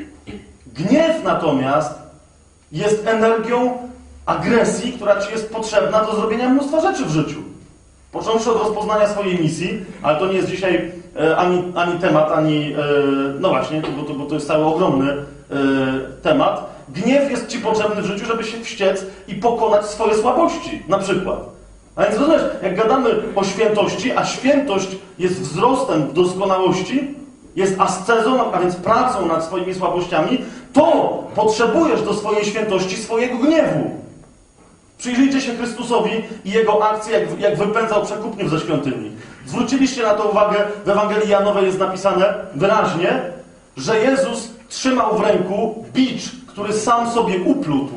Gniew natomiast jest energią agresji, która ci jest potrzebna do zrobienia mnóstwa rzeczy w życiu. Począwszy od rozpoznania swojej misji, ale to nie jest dzisiaj e, ani, ani temat, ani... E, no właśnie, bo to, bo to jest cały ogromny e, temat. Gniew jest ci potrzebny w życiu, żeby się wściec i pokonać swoje słabości, na przykład. A więc rozumiesz, jak gadamy o świętości, a świętość jest wzrostem w doskonałości, jest ascezą, a więc pracą nad swoimi słabościami, to potrzebujesz do swojej świętości swojego gniewu. Przyjrzyjcie się Chrystusowi i Jego akcji, jak, jak wypędzał przekupniów ze świątyni. Zwróciliście na to uwagę, w Ewangelii Janowej jest napisane wyraźnie, że Jezus trzymał w ręku bicz, który sam sobie uplótł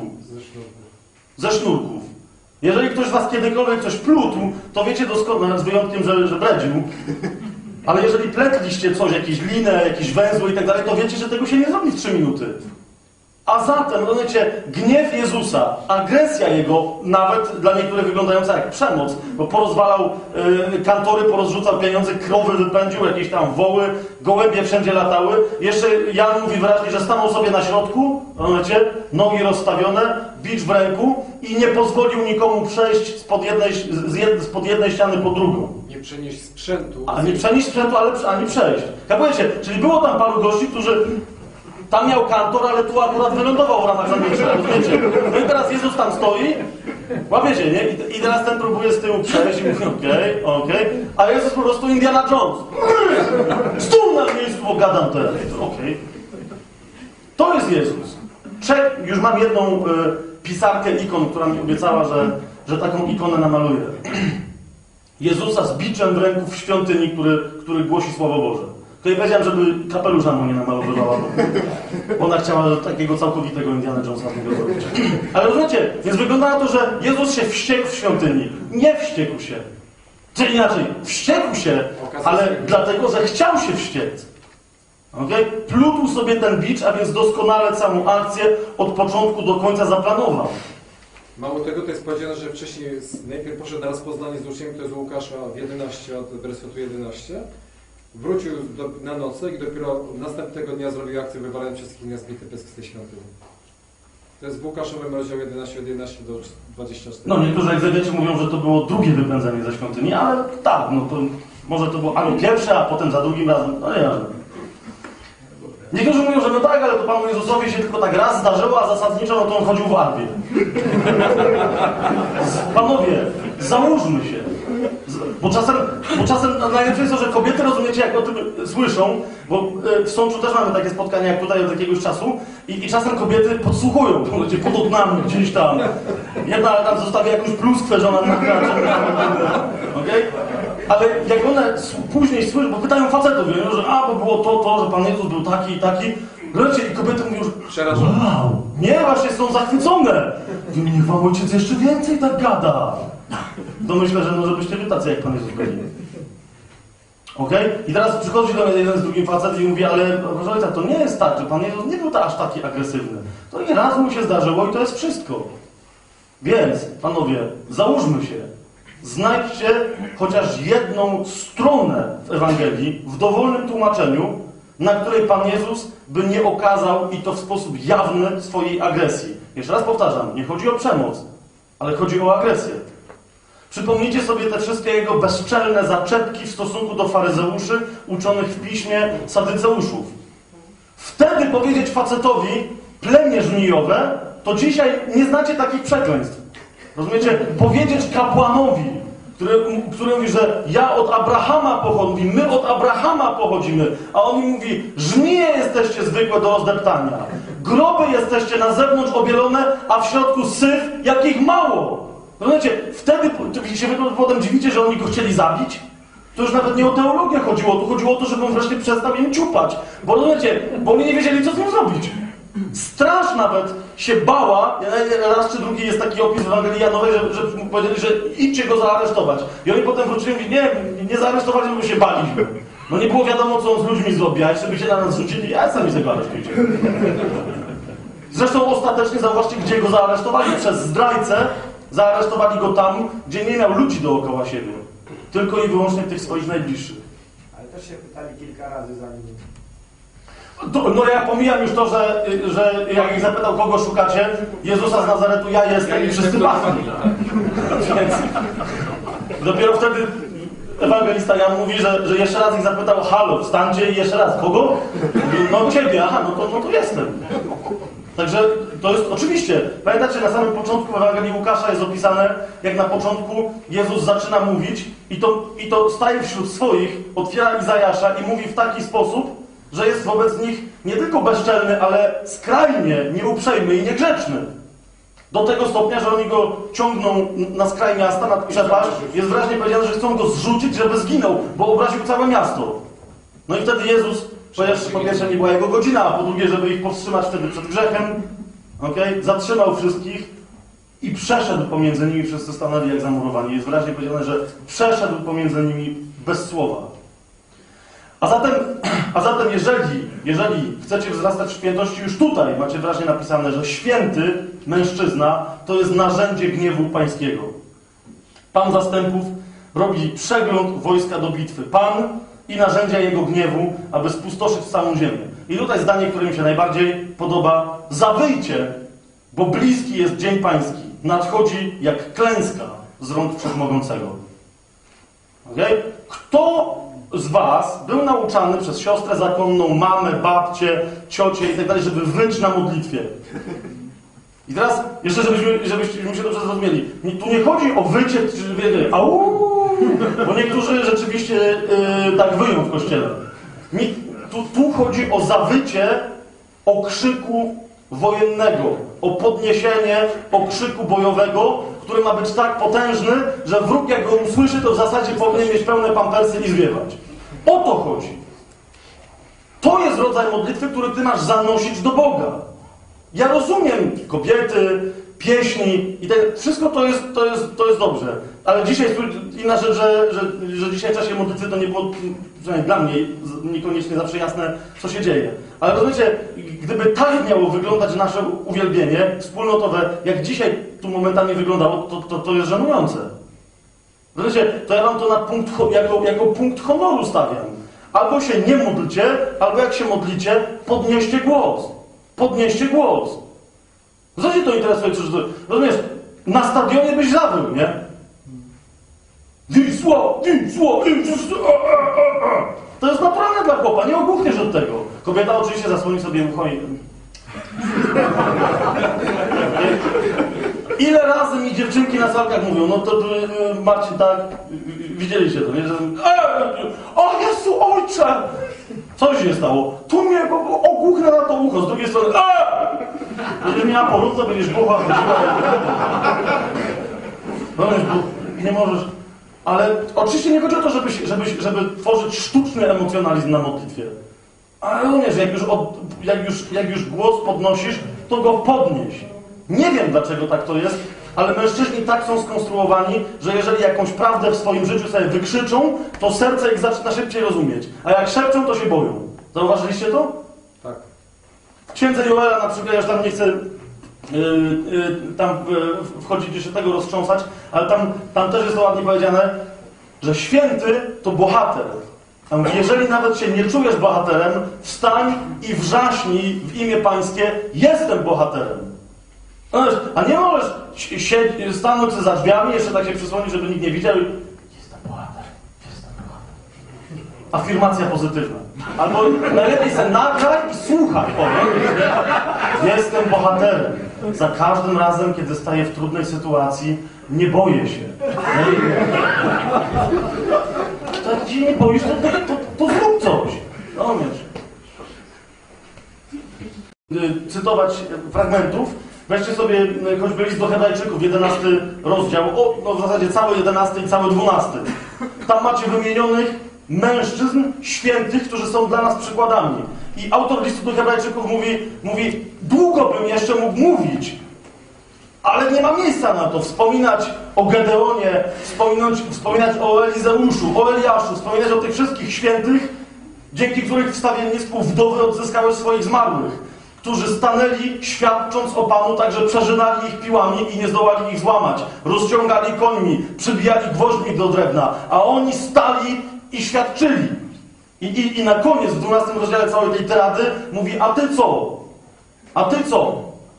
ze sznurków. Jeżeli ktoś z was kiedykolwiek coś plótł, to wiecie doskonale, z wyjątkiem, że, że bredził, ale jeżeli pletliście coś, jakieś linę, jakieś węzły i tak dalej, to wiecie, że tego się nie zrobi w trzy minuty. A zatem, rozumiecie, gniew Jezusa, agresja Jego, nawet dla niektórych wyglądająca jak przemoc, bo porozwalał yy, kantory, porozrzucał pieniądze, krowy wypędził, jakieś tam woły, gołębie wszędzie latały. Jeszcze Jan mówi wyraźnie, że stanął sobie na środku, rozumiecie, nogi rozstawione, bicz w ręku i nie pozwolił nikomu przejść spod jednej, z jed, spod jednej ściany po drugą. Nie przenieść sprzętu. A nie przenieść sprzętu, ale ani przejść. Kapujecie? Czyli było tam paru gości, którzy... Tam miał kantor, ale tu akurat wylądował w ramach zamierzenia, rozumiecie? No i teraz Jezus tam stoi, łapiecie, nie? I, i teraz ten próbuje z tyłu przejść i mówi, okej, okay, okej, okay. A Jezus po prostu Indiana Jones. Stół na miejscu, bo gadam teraz. Okej. Okay. To jest Jezus. Czek, już mam jedną y, pisarkę ikon, która mi obiecała, że, że taką ikonę namaluję. Jezusa z biczem w ręku w świątyni, który, który głosi Słowo Boże. Tutaj powiedziałem, żeby kapelusza mu nie namalowywała, bo ona chciała takiego całkowitego Indiana Jonesa z niego zrobić. Ale rozumiecie, więc wygląda na to, że Jezus się wściekł w świątyni. Nie wściekł się. Czy inaczej, wściekł się, ale dlatego, że chciał się wściec. Okay? Plótł sobie ten bicz, a więc doskonale całą akcję od początku do końca zaplanował. Mało tego, to jest powiedziane, że wcześniej najpierw poszedł na rozpoznanie z uczniami, to jest Łukasza jedenaście, od wersetu jedenaście. Wrócił do, na nocleg i dopiero następnego dnia zrobił akcję wywalając wszystkich niezbity pysk z tej świątyni. To jest w Łukaszowym rozdział jedenaście, od jedenaście do dwudziestego czwartego. No niektórzy egzegeci mówią, że to było drugie wypędzenie ze świątyni, ale tak, no to może to było albo pierwsze, a potem za drugim razem, no nie. Niektórzy mówią, że no tak, ale to Panu Jezusowi się tylko tak raz zdarzyło, a zasadniczo no to on chodził w armię. Panowie, załóżmy się. Bo czasem, bo czasem najlepsze jest to, że kobiety, rozumiecie, jak o tym słyszą, bo w Sączu też mamy takie spotkania jak tutaj od jakiegoś czasu i, i czasem kobiety podsłuchują, wiecie, pod oknami gdzieś tam. Jedna tam zostawia jakąś pluskwę, że ona nagra, okej? Ale jak one później słyszą, bo pytają facetów, wiedzą, że a, bo było to, to, że Pan Jezus był taki i taki. Wiecie, i kobiety mówią, że wow, nie, właśnie są zachwycone. Niech wam ojciec jeszcze więcej tak gada. To myślę, że no, żebyście wy tacy jak Pan Jezus byli. Okej? Okay? I teraz przychodzi do mnie jeden z drugim facet i mówi, ale proszę ojca, to nie jest tak, że Pan Jezus nie był to aż taki agresywny. To nie raz mu się zdarzyło i to jest wszystko. Więc, panowie, załóżmy się, znajdźcie chociaż jedną stronę w Ewangelii, w dowolnym tłumaczeniu, na której Pan Jezus by nie okazał, i to w sposób jawny, swojej agresji. Jeszcze raz powtarzam, nie chodzi o przemoc, ale chodzi o agresję. Przypomnijcie sobie te wszystkie jego bezczelne zaczepki w stosunku do faryzeuszy, uczonych w piśmie, sadyceuszów. Wtedy powiedzieć facetowi plemię żmijowe, to dzisiaj nie znacie takich przekleństw. Rozumiecie? Powiedzieć kapłanowi, który, który mówi, że ja od Abrahama pochodzę, my od Abrahama pochodzimy, a on mi mówi, żmije jesteście zwykłe do rozdeptania. Groby jesteście na zewnątrz obielone, a w środku syf, jakich mało. Rozumiecie? Wtedy to się potem dziwicie, że oni go chcieli zabić? To już nawet nie o teologię chodziło, tu chodziło o to, żeby on wreszcie przestał im ciupać. Bo rozumiecie, bo oni nie wiedzieli, co z nim zrobić. Straż nawet się bała, raz czy drugi jest taki opis w Ewangelii Janowej, że, że powiedzieli, że idźcie go zaaresztować. I oni potem wrócili i mówili, nie, nie zaaresztowali, bo się baliśmy. No nie było wiadomo, co on z ludźmi zrobi, a jeszcze by się na nas rzucili, a sami sobie go aresztujcie. Zresztą ostatecznie zauważcie, gdzie go zaaresztowali. Przez zdrajcę zaaresztowali go tam, gdzie nie miał ludzi dookoła siebie. Tylko i wyłącznie tych swoich najbliższych. Ale też się pytali kilka razy zanim... To, no ja pomijam już to, że, że jak ich zapytał, kogo szukacie, Jezusa z Nazaretu, ja jestem ja i wszyscy pasli. Więc dopiero wtedy ewangelista Jan mówi, że, że jeszcze raz ich zapytał, halo, wstańcie i jeszcze raz, kogo? No ciebie, aha, no to, no to jestem. Także to jest oczywiście, pamiętacie, na samym początku w Ewangelii Łukasza jest opisane, jak na początku Jezus zaczyna mówić i to, i to staje wśród swoich, otwiera Izajasza i mówi w taki sposób, że jest wobec nich nie tylko bezczelny, ale skrajnie nieuprzejmy i niegrzeczny. Do tego stopnia, że oni go ciągną na skraj miasta, na przepaść. Jest wyraźnie powiedziane, że chcą go zrzucić, żeby zginął, bo obraził całe miasto. No i wtedy Jezus, po pierwsze nie była jego godzina, a po drugie, żeby ich powstrzymać wtedy przed grzechem, okay, zatrzymał wszystkich i przeszedł pomiędzy nimi, wszyscy stanęli jak zamurowani. Jest wyraźnie powiedziane, że przeszedł pomiędzy nimi bez słowa. A zatem, a zatem jeżeli, jeżeli chcecie wzrastać w świętości, już tutaj macie wyraźnie napisane, że święty mężczyzna to jest narzędzie gniewu pańskiego. Pan zastępów robi przegląd wojska do bitwy. Pan i narzędzia jego gniewu, aby spustoszyć całą ziemię. I tutaj zdanie, które mi się najbardziej podoba. Zawyjcie, bo bliski jest dzień pański. Nadchodzi jak klęska z rąk Wszechmogącego. Okay? Kto z was był nauczany przez siostrę zakonną, mamę, babcię, ciocię i tak dalej, żeby wyć na modlitwie? I teraz, jeszcze żebyśmy, żebyśmy się dobrze zrozumieli, tu nie chodzi o wycie, czy wiecie, au, bo niektórzy rzeczywiście yy, tak wyją w kościele. Nie, tu, tu chodzi o zawycie okrzyku wojennego, o podniesienie okrzyku bojowego, który ma być tak potężny, że wróg jak go usłyszy, to w zasadzie powinien mieć pełne pampersy i zwiewać. O to chodzi. To jest rodzaj modlitwy, który ty masz zanosić do Boga. Ja rozumiem kobiety, pieśni i tak, wszystko to jest, to, jest, to jest dobrze. Ale dzisiaj, inna rzecz, że, że, że dzisiaj w czasie modlitwy to nie było, przynajmniej dla mnie, niekoniecznie zawsze jasne, co się dzieje. Ale rozumiecie, gdyby tak miało wyglądać nasze uwielbienie wspólnotowe, jak dzisiaj tu momentami wyglądało, to, to, to jest żenujące. Rozumiecie, to ja wam to na punkt, jako, jako punkt honoru stawiam. Albo się nie modlcie, albo jak się modlicie, podnieście głos. Podnieście głos. Co cię to interesuje? Rozumiesz, na stadionie byś zawył, nie? Wisła, Wisła, Wisła, to jest naprawdę dla chłopa, nie ogłuchniesz od tego. Kobieta oczywiście zasłoni sobie ucho i... Ile razy mi dziewczynki na salkach mówią, no to Marcin, tak, widzieliście to, nie? Że, o Jezu, Ojcze! Co się stało? Tu mnie ogłuchnę na to ucho, z drugiej strony, będziesz miała poród, to będziesz głucha, no, nie możesz. Ale oczywiście nie chodzi o to, żeby, żeby, żeby tworzyć sztuczny emocjonalizm na modlitwie. Ale rozumiesz, jak już, od, jak, już, jak już głos podnosisz, to go podnieś. Nie wiem, dlaczego tak to jest, ale mężczyźni tak są skonstruowani, że jeżeli jakąś prawdę w swoim życiu sobie wykrzyczą, to serce ich zaczyna szybciej rozumieć. A jak szepczą, to się boją. Zauważyliście to? Tak. W księdze Joela na przykład, ja już tam nie chcę yy, yy, tam yy, wchodzić, jeszcze tego roztrząsać, ale tam, tam też jest to ładnie powiedziane, że święty to bohater. Tam mówi, jeżeli nawet się nie czujesz bohaterem, wstań i wrzaśnij w imię pańskie, jestem bohaterem. A nie możesz stanąć za drzwiami, jeszcze tak się przysłonić, żeby nikt nie widział i jestem bohater, jestem bohater. Afirmacja pozytywna. Albo najlepiej sobie nagraj i słuchaj, powiem. Jestem bohaterem. Za każdym razem, kiedy staję w trudnej sytuacji, nie boję się. To jak się nie boisz, to, to, to, to zrób coś. Rozumiesz? y, cytować fragmentów. Weźcie sobie y, choćby list do Hebrajczyków, jedenasty rozdział, o, no w zasadzie cały jedenasty i cały dwunasty. Tam macie wymienionych mężczyzn świętych, którzy są dla nas przykładami. I autor listu do Hebrajczyków mówi, mówi, długo bym jeszcze mógł mówić, ale nie ma miejsca na to. Wspominać o Gedeonie, wspominać, wspominać o Elizeuszu, o Eliaszu, wspominać o tych wszystkich świętych, dzięki których w stawiennictwu wdowy odzyskały swoich zmarłych, którzy stanęli, świadcząc o Panu, także przeżynali ich piłami i nie zdołali ich złamać, rozciągali końmi, przybijali gwoźdźmi do drewna, a oni stali i świadczyli. I, i, i na koniec, w dwunastym rozdziale całej tej tyrady, mówi, a ty co? A ty co?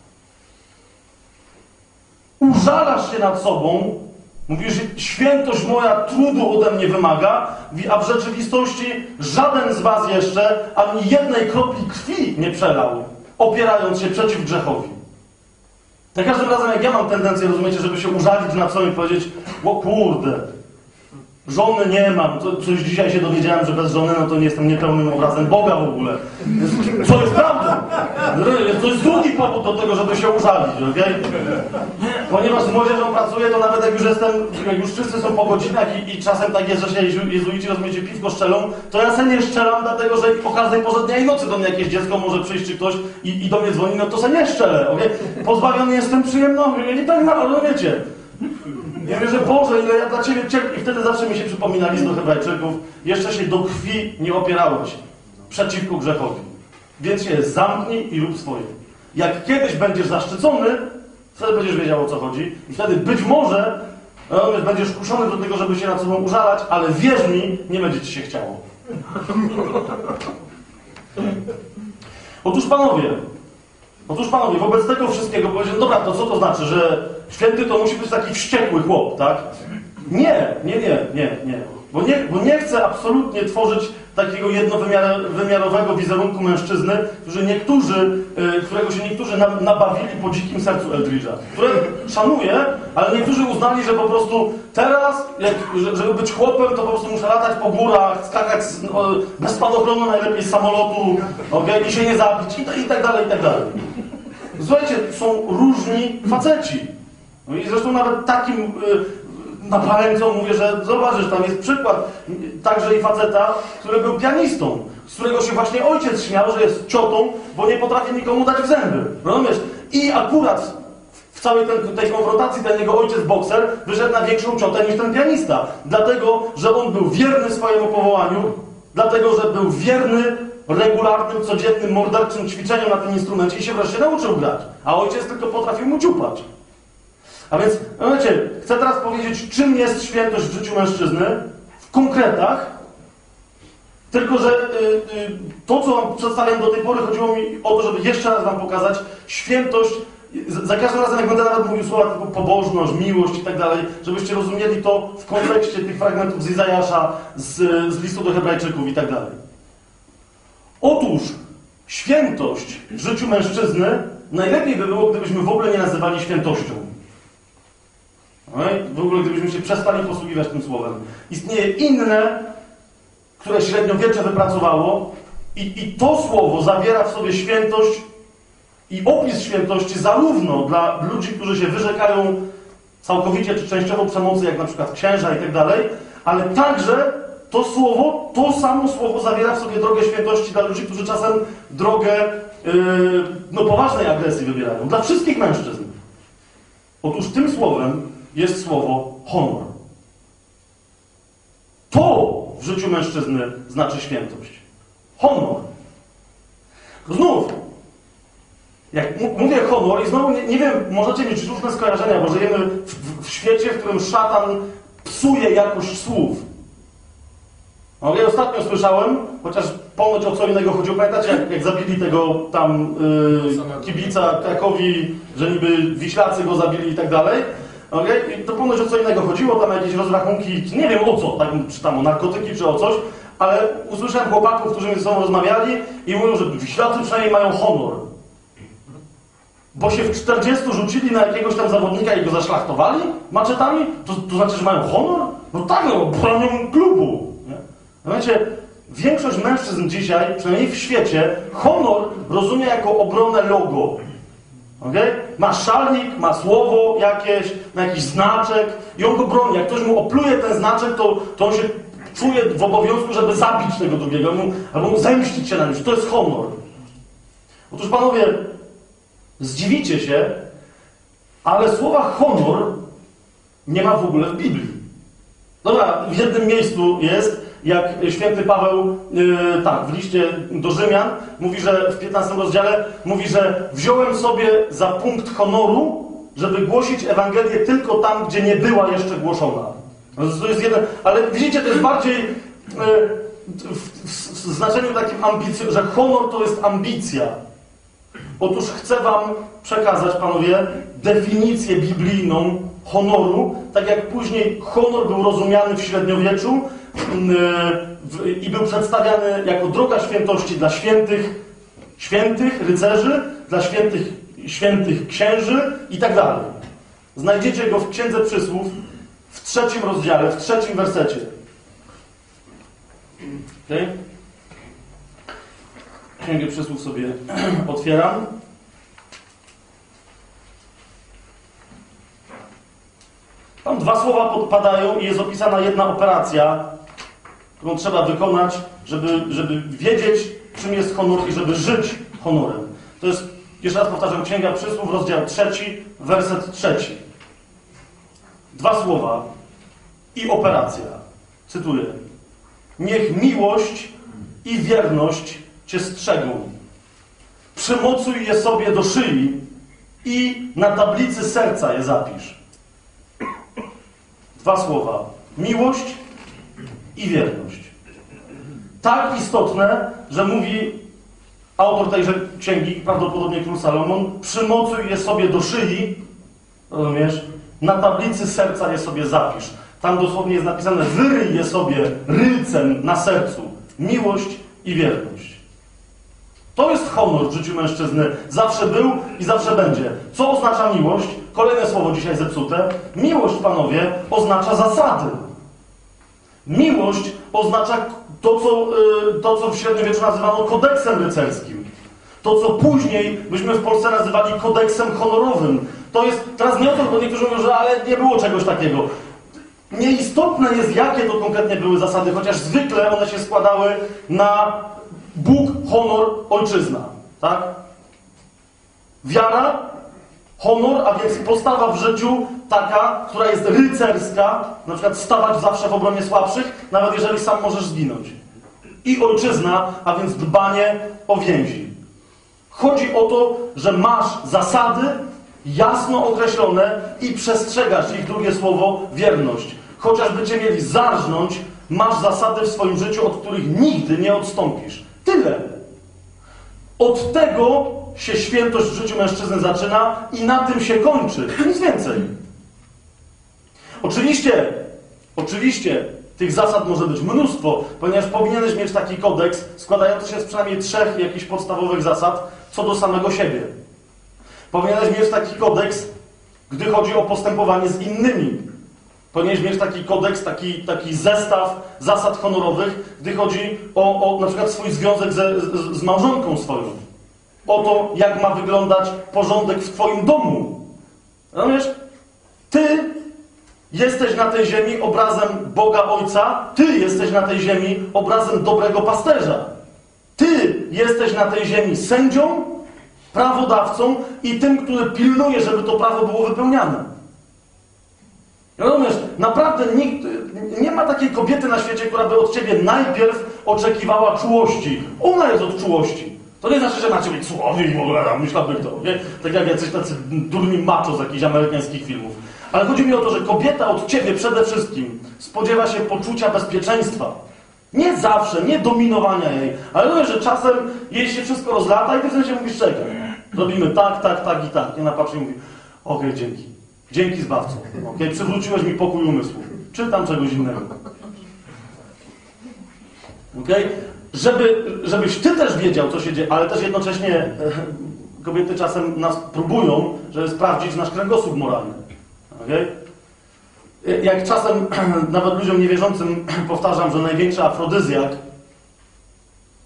Użalasz się nad sobą, mówisz, świętość moja trudu ode mnie wymaga, a w rzeczywistości żaden z was jeszcze ani jednej kropli krwi nie przelał, opierając się przeciw grzechowi. Za każdym razem, jak ja mam tendencję, rozumiecie, żeby się użalić nad sobą i powiedzieć, o kurde, żony nie mam, to coś dzisiaj się dowiedziałem, że bez żony, no to nie jestem niepełnym obrazem Boga w ogóle. Co jest prawdą. To jest drugi powód do tego, żeby się użalić, okej? Okay? Ponieważ z młodzieżą pracuję, to nawet jak już jestem, jak już wszyscy są po godzinach i, i czasem tak jest, że się jezuici, rozumiecie, piwko szczelą, to ja se nie szczelam, dlatego że o każdej porze dnia i nocy do mnie jakieś dziecko może przyjść, czy ktoś i, i do mnie dzwoni, no to se nie szczelę, okej? Okay? Pozbawiony jestem przyjemności, nie tak na, ale wiecie. Ja wiem, że Boże, ile ja dla Ciebie cierpię. I wtedy zawsze mi się przypomina list do Hebrajczyków. Jeszcze się do krwi nie opierałeś przeciwko grzechowi. Więc się zamknij i rób swoje. Jak kiedyś będziesz zaszczycony, wtedy będziesz wiedział, o co chodzi. I wtedy być może no, będziesz kuszony do tego, żeby się nad sobą użalać, ale wierz mi, nie będzie Ci się chciało. Otóż panowie, Otóż panowie, wobec tego wszystkiego powiedziałem, dobra, to co to znaczy, że święty to musi być taki wściekły chłop, tak? Nie, nie, nie, nie, nie. Bo nie, bo nie chcę absolutnie tworzyć takiego jednowymiarowego wizerunku mężczyzny, którzy niektórzy, yy, którego się niektórzy na, nabawili po dzikim sercu Eldridge'a, które szanuję, ale niektórzy uznali, że po prostu teraz, jak, żeby być chłopem, to po prostu muszę latać po górach, skakać z, no, bez spadochronu, najlepiej z samolotu, okay, i się nie zabić, i, i tak dalej, i tak dalej. Słuchajcie, są różni faceci. No i zresztą nawet takim yy, napaleńcom mówię, że zobaczysz, tam jest przykład także i faceta, który był pianistą, z którego się właśnie ojciec śmiał, że jest ciotą, bo nie potrafi nikomu dać w zęby. Rozumiesz? I akurat w całej ten, tej konfrontacji ten jego ojciec bokser wyszedł na większą ciotę niż ten pianista. Dlatego, że on był wierny swojemu powołaniu, dlatego, że był wierny regularnym, codziennym, morderczym ćwiczeniom na tym instrumencie i się wreszcie nauczył grać. A ojciec tylko potrafił mu ciupać. A więc, no wiecie, chcę teraz powiedzieć, czym jest świętość w życiu mężczyzny, w konkretach, tylko że y, y, to, co wam przedstawiam do tej pory, chodziło mi o to, żeby jeszcze raz wam pokazać świętość, za każdym razem, jak będę nawet mówił słowa typu pobożność, miłość i tak dalej, żebyście rozumieli to w kontekście tych fragmentów z Izajasza, z, z listu do Hebrajczyków i tak dalej. Otóż świętość w życiu mężczyzny najlepiej by było, gdybyśmy w ogóle nie nazywali świętością. No w ogóle gdybyśmy się przestali posługiwać tym słowem. Istnieje inne, które średniowiecze wypracowało i, i to słowo zawiera w sobie świętość i opis świętości zarówno dla ludzi, którzy się wyrzekają całkowicie czy częściowo przemocy, jak na przykład księża i tak dalej, ale także to słowo, to samo słowo zawiera w sobie drogę świętości dla ludzi, którzy czasem drogę yy, no, poważnej agresji wybierają. Dla wszystkich mężczyzn. Otóż tym słowem jest słowo honor. To w życiu mężczyzny znaczy świętość. Honor. Znów, jak mówię honor i znowu nie, nie wiem, możecie mieć różne skojarzenia, bo żyjemy w, w, w świecie, w którym szatan psuje jakość słów. No, ja ostatnio słyszałem, chociaż ponoć o co innego chodziło, pamiętacie jak, jak zabili tego tam yy, kibica Krakowi, że niby Wiślacy go zabili i tak dalej. Okay? To ponoć o co innego chodziło, tam jakieś rozrachunki, nie wiem o co, tak, czy tam o narkotyki, czy o coś, ale usłyszałem chłopaków, którzy ze sobą rozmawiali i mówią, że Wiślacy przynajmniej mają honor. Bo się w czterdziestu rzucili na jakiegoś tam zawodnika i go zaszlachtowali maczetami? To, to znaczy, że mają honor? No tak, no, bronią klubu. Nie? No wiecie, większość mężczyzn dzisiaj, przynajmniej w świecie, honor rozumie jako obronę logo. Okay? Ma szalnik, ma słowo jakieś, ma jakiś znaczek i on go broni. Jak ktoś mu opluje ten znaczek, to, to on się czuje w obowiązku, żeby zabić tego drugiego mu, albo mu zemścić się na nim. To jest honor. Otóż panowie, zdziwicie się, ale słowa honor nie ma w ogóle w Biblii. Dobra, w jednym miejscu jest, jak święty Paweł, yy, tak, w liście do Rzymian, mówi, że w piętnastym rozdziale, mówi, że wziąłem sobie za punkt honoru, żeby głosić Ewangelię tylko tam, gdzie nie była jeszcze głoszona. To jest jeden, ale widzicie, to jest bardziej yy, w, w, w znaczeniu takim ambicją, że honor to jest ambicja. Otóż chcę wam przekazać, panowie, definicję biblijną honoru, tak jak później honor był rozumiany w średniowieczu yy, i był przedstawiany jako droga świętości dla świętych, świętych rycerzy, dla świętych, świętych księży i tak dalej. Znajdziecie go w Księdze Przysłów w trzecim rozdziale, w trzecim wersecie. Okay? Księgę Przysłów sobie otwieram. Tam dwa słowa podpadają i jest opisana jedna operacja, którą trzeba wykonać, żeby, żeby wiedzieć, czym jest honor i żeby żyć honorem. To jest, jeszcze raz powtarzam, Księga Przysłów, rozdział trzeci, werset trzeci. Dwa słowa i operacja. Cytuję. Niech miłość i wierność cię strzegą. Przymocuj je sobie do szyi i na tablicy serca je zapisz. Dwa słowa. Miłość i wierność. Tak istotne, że mówi autor tejże księgi, prawdopodobnie król Salomon, przymocuj je sobie do szyi, rozumiesz? Na tablicy serca je sobie zapisz. Tam dosłownie jest napisane, wyryj je sobie rylcem na sercu. Miłość i wierność. To jest honor w życiu mężczyzny. Zawsze był i zawsze będzie. Co oznacza miłość? Kolejne słowo dzisiaj zepsute. Miłość, panowie, oznacza zasady. Miłość oznacza to, co, yy, to, co w średniowieczu nazywano kodeksem rycerskim. To, co później byśmy w Polsce nazywali kodeksem honorowym. To jest, teraz nie o to, bo niektórzy mówią, że ale nie było czegoś takiego. Nieistotne jest, jakie to konkretnie były zasady, chociaż zwykle one się składały na Bóg, honor, ojczyzna. Tak? Wiara, honor, a więc postawa w życiu taka, która jest rycerska, na przykład stawać zawsze w obronie słabszych, nawet jeżeli sam możesz zginąć. I ojczyzna, a więc dbanie o więzi. Chodzi o to, że masz zasady jasno określone i przestrzegasz ich, drugie słowo, wierność. Chociażby cię mieli zarżnąć, masz zasady w swoim życiu, od których nigdy nie odstąpisz. Tyle. Od tego się świętość w życiu mężczyzny zaczyna i na tym się kończy. Nic więcej. Oczywiście, oczywiście tych zasad może być mnóstwo, ponieważ powinieneś mieć taki kodeks składający się z przynajmniej trzech jakichś podstawowych zasad co do samego siebie. Powinieneś mieć taki kodeks, gdy chodzi o postępowanie z innymi. Powinieneś mieć taki kodeks, taki, taki zestaw zasad honorowych, gdy chodzi o, o na przykład swój związek ze, z, z małżonką swoją. O to, jak ma wyglądać porządek w twoim domu. Rozumiesz? Ty jesteś na tej ziemi obrazem Boga Ojca, ty jesteś na tej ziemi obrazem dobrego pasterza. Ty jesteś na tej ziemi sędzią, prawodawcą i tym, który pilnuje, żeby to prawo było wypełniane. Rozumiesz, naprawdę nikt, nie ma takiej kobiety na świecie, która by od ciebie najpierw oczekiwała czułości. Ona jest od czułości. To nie znaczy, że macie być słowi i w ogóle tam myślałby kto, nie? Tak jak jacyś tacy durni macho z jakichś amerykańskich filmów. Ale chodzi mi o to, że kobieta od ciebie przede wszystkim spodziewa się poczucia bezpieczeństwa. Nie zawsze, nie dominowania jej, ale mówię, że czasem jej się wszystko rozlata i ty w sensie mówisz, czekaj, robimy tak, tak, tak i tak. I ona patrzy i mówi, okej, okay, dzięki. Dzięki Zbawco. Okay? Przywróciłeś mi pokój umysłu. Czytam czegoś innego. Okay? Żeby, żebyś ty też wiedział, co się dzieje, ale też jednocześnie e, kobiety czasem nas próbują, żeby sprawdzić nasz kręgosłup moralny. Okay? Jak czasem nawet ludziom niewierzącym powtarzam, że największy afrodyzjak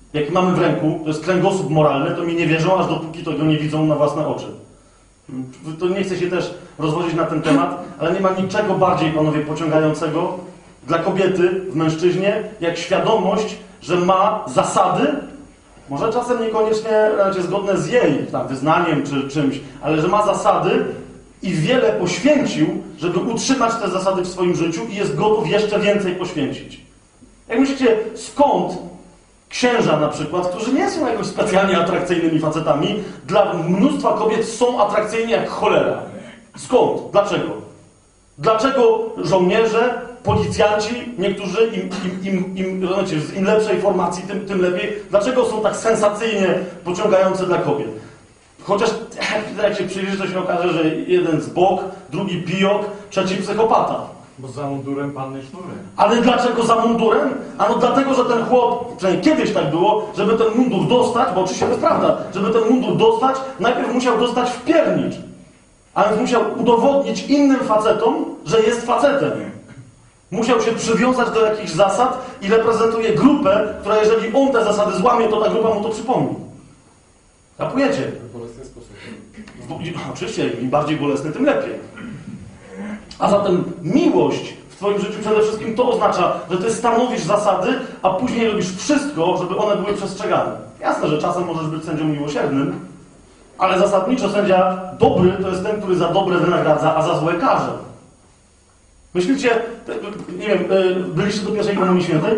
jaki mamy w ręku, to jest kręgosłup moralny, to mi nie wierzą, aż dopóki tego nie widzą na własne oczy. To nie chcę się też rozwodzić na ten temat, ale nie ma niczego bardziej, panowie, pociągającego dla kobiety w mężczyźnie, jak świadomość, że ma zasady, może czasem niekoniecznie znaczy, zgodne z jej tam, wyznaniem czy czymś, ale że ma zasady i wiele poświęcił, żeby utrzymać te zasady w swoim życiu i jest gotów jeszcze więcej poświęcić. Jak myślicie, skąd księża na przykład, którzy nie są jakoś specjalnie atrakcyjnymi facetami, dla mnóstwa kobiet są atrakcyjni jak cholera? Skąd? Dlaczego? Dlaczego żołnierze, policjanci, niektórzy im, im, im, im, znaczy, im lepszej formacji, tym, tym lepiej, dlaczego są tak sensacyjnie pociągające dla kobiet? Chociaż jak się przyjrzy, to się okaże, że jeden z bok, drugi pijok, trzeci psychopata. Bo za mundurem panny sznurem. Ale dlaczego za mundurem? Ano dlatego, że ten chłop, przynajmniej kiedyś tak było, żeby ten mundur dostać, bo oczywiście to jest prawda, żeby ten mundur dostać, najpierw musiał dostać w piernicz. A więc musiał udowodnić innym facetom, że jest facetem. Musiał się przywiązać do jakichś zasad i reprezentuje grupę, która jeżeli on te zasady złamie, to ta grupa mu to przypomni. Kapujecie? W bolesny sposób. Oczywiście, im bardziej bolesny, tym lepiej. A zatem miłość w twoim życiu przede wszystkim to oznacza, że ty stanowisz zasady, a później robisz wszystko, żeby one były przestrzegane. Jasne, że czasem możesz być sędzią miłosiernym, ale zasadniczo sędzia dobry to jest ten, który za dobre wynagradza, a za złe karze. Myślicie, nie wiem, byliście do pierwszej komunii świętej?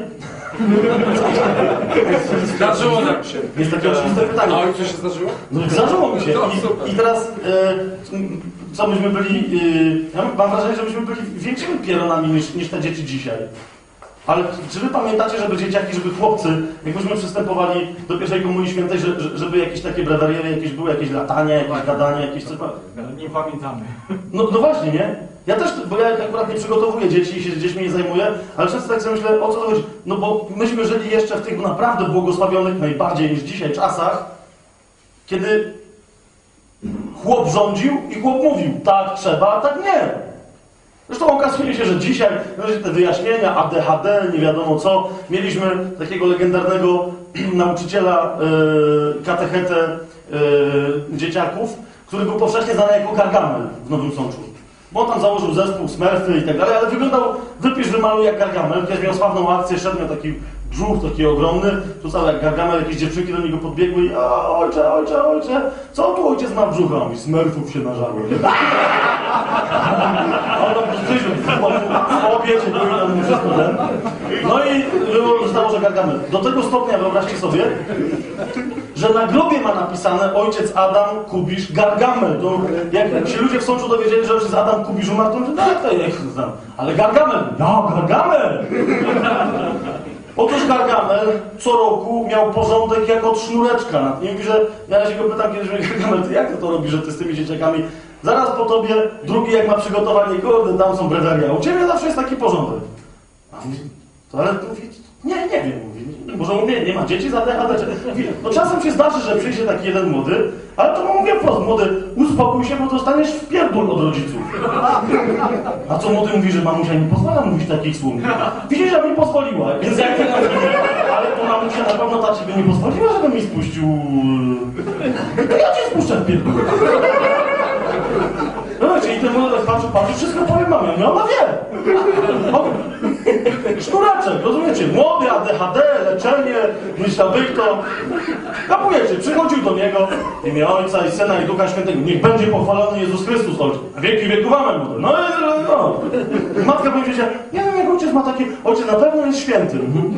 Zdarzyło nam się. Jest takie oczywiste pytanie. A ojcu się zdarzyło? No zdarzyło mi się. No, I, i teraz, e, co myśmy byli, e, ja mam wrażenie, że myśmy byli większymi pieronami niż, niż te dzieci dzisiaj. Ale czy wy pamiętacie, żeby dzieciaki, żeby chłopcy, jakbyśmy przystępowali do pierwszej komunii świętej, że, żeby jakieś takie breweriery, jakieś były, jakieś latania, jakieś gadania, jakieś coś... Nie pamiętamy. No, no właśnie, nie? Ja też, bo ja akurat nie przygotowuję dzieci i się z dziećmi nie zajmuję, ale często tak sobie myślę, o co to chodzi? No bo myśmy żyli jeszcze w tych naprawdę błogosławionych najbardziej niż dzisiaj czasach, kiedy chłop rządził i chłop mówił, tak trzeba, a tak nie. Zresztą okazuje się, że dzisiaj te wyjaśnienia, A D H D, nie wiadomo co, mieliśmy takiego legendarnego nauczyciela, yy, katechetę yy, dzieciaków, który był powszechnie znany jako Gargamel w Nowym Sączu. Bo on tam założył zespół, Smurfy i tak dalej, ale wyglądał, wypisz, wymaluj jak Gargamel. Kiedyś miał sławną akcję, szedł, miał taki brzuch, taki ogromny, tu cały jak Gargamel, jakieś dziewczynki do niego podbiegły i a, ojcze, ojcze, ojcze, co tu ojciec ma w brzuchu? A on mówi, Smurfów się nażarło. A on tam przyjrzał, po obiecie był i tam wszystko ten. No i było, zostało, że Gargamel. Do tego stopnia, wyobraźcie sobie, że na grobie ma napisane ojciec Adam Kubisz Gargamel. To jak ci ludzie w Sączu dowiedzieli, że ojciec Adam Kubisz umarł, to mówię, tak, to jak znam. Ale Gargamel, ja, Gargamel! Otóż Gargamel co roku miał porządek jak od sznureczka. I mówi, że ja się go pytam kiedyś, mówię, Gargamel, ty jak to, to robisz, że ty z tymi dzieciakami? Zaraz po tobie drugi jak ma przygotowanie, kurde, tam są breweria. U ciebie zawsze jest taki porządek. A mówi, to ale mówi, nie, nie wiem, mówi. Może mówię, nie ma dzieci za D H D. Mówi, no czasem się zdarzy, że przyjdzie taki jeden młody, ale to mu mówię wprost, młody, uspokój się, bo dostaniesz wpierdol od rodziców. A co młody mówi, że mamusia nie pozwala mówić takich słów? Widzisz, że mi pozwoliła, więc jak to ale to mamusia na pewno ta ciebie nie pozwoliła, żebym mi spuścił... To ja cię spuszczę w pierdol. No czyli ten młody patrzy, patrzy, wszystko powiem mamie, no ona wie. Sznureczek, rozumiecie? Młody, A D H D, leczenie, myślałby to. Kapujecie, przychodził do niego w imię Ojca i Syna i Ducha Świętego. Niech będzie pochwalony Jezus Chrystus, Ojciec. A wieki wieków amen, młody. No i no. I matka powiedziała, nie wiem, jak ojciec ma takie, ojciec na pewno jest święty.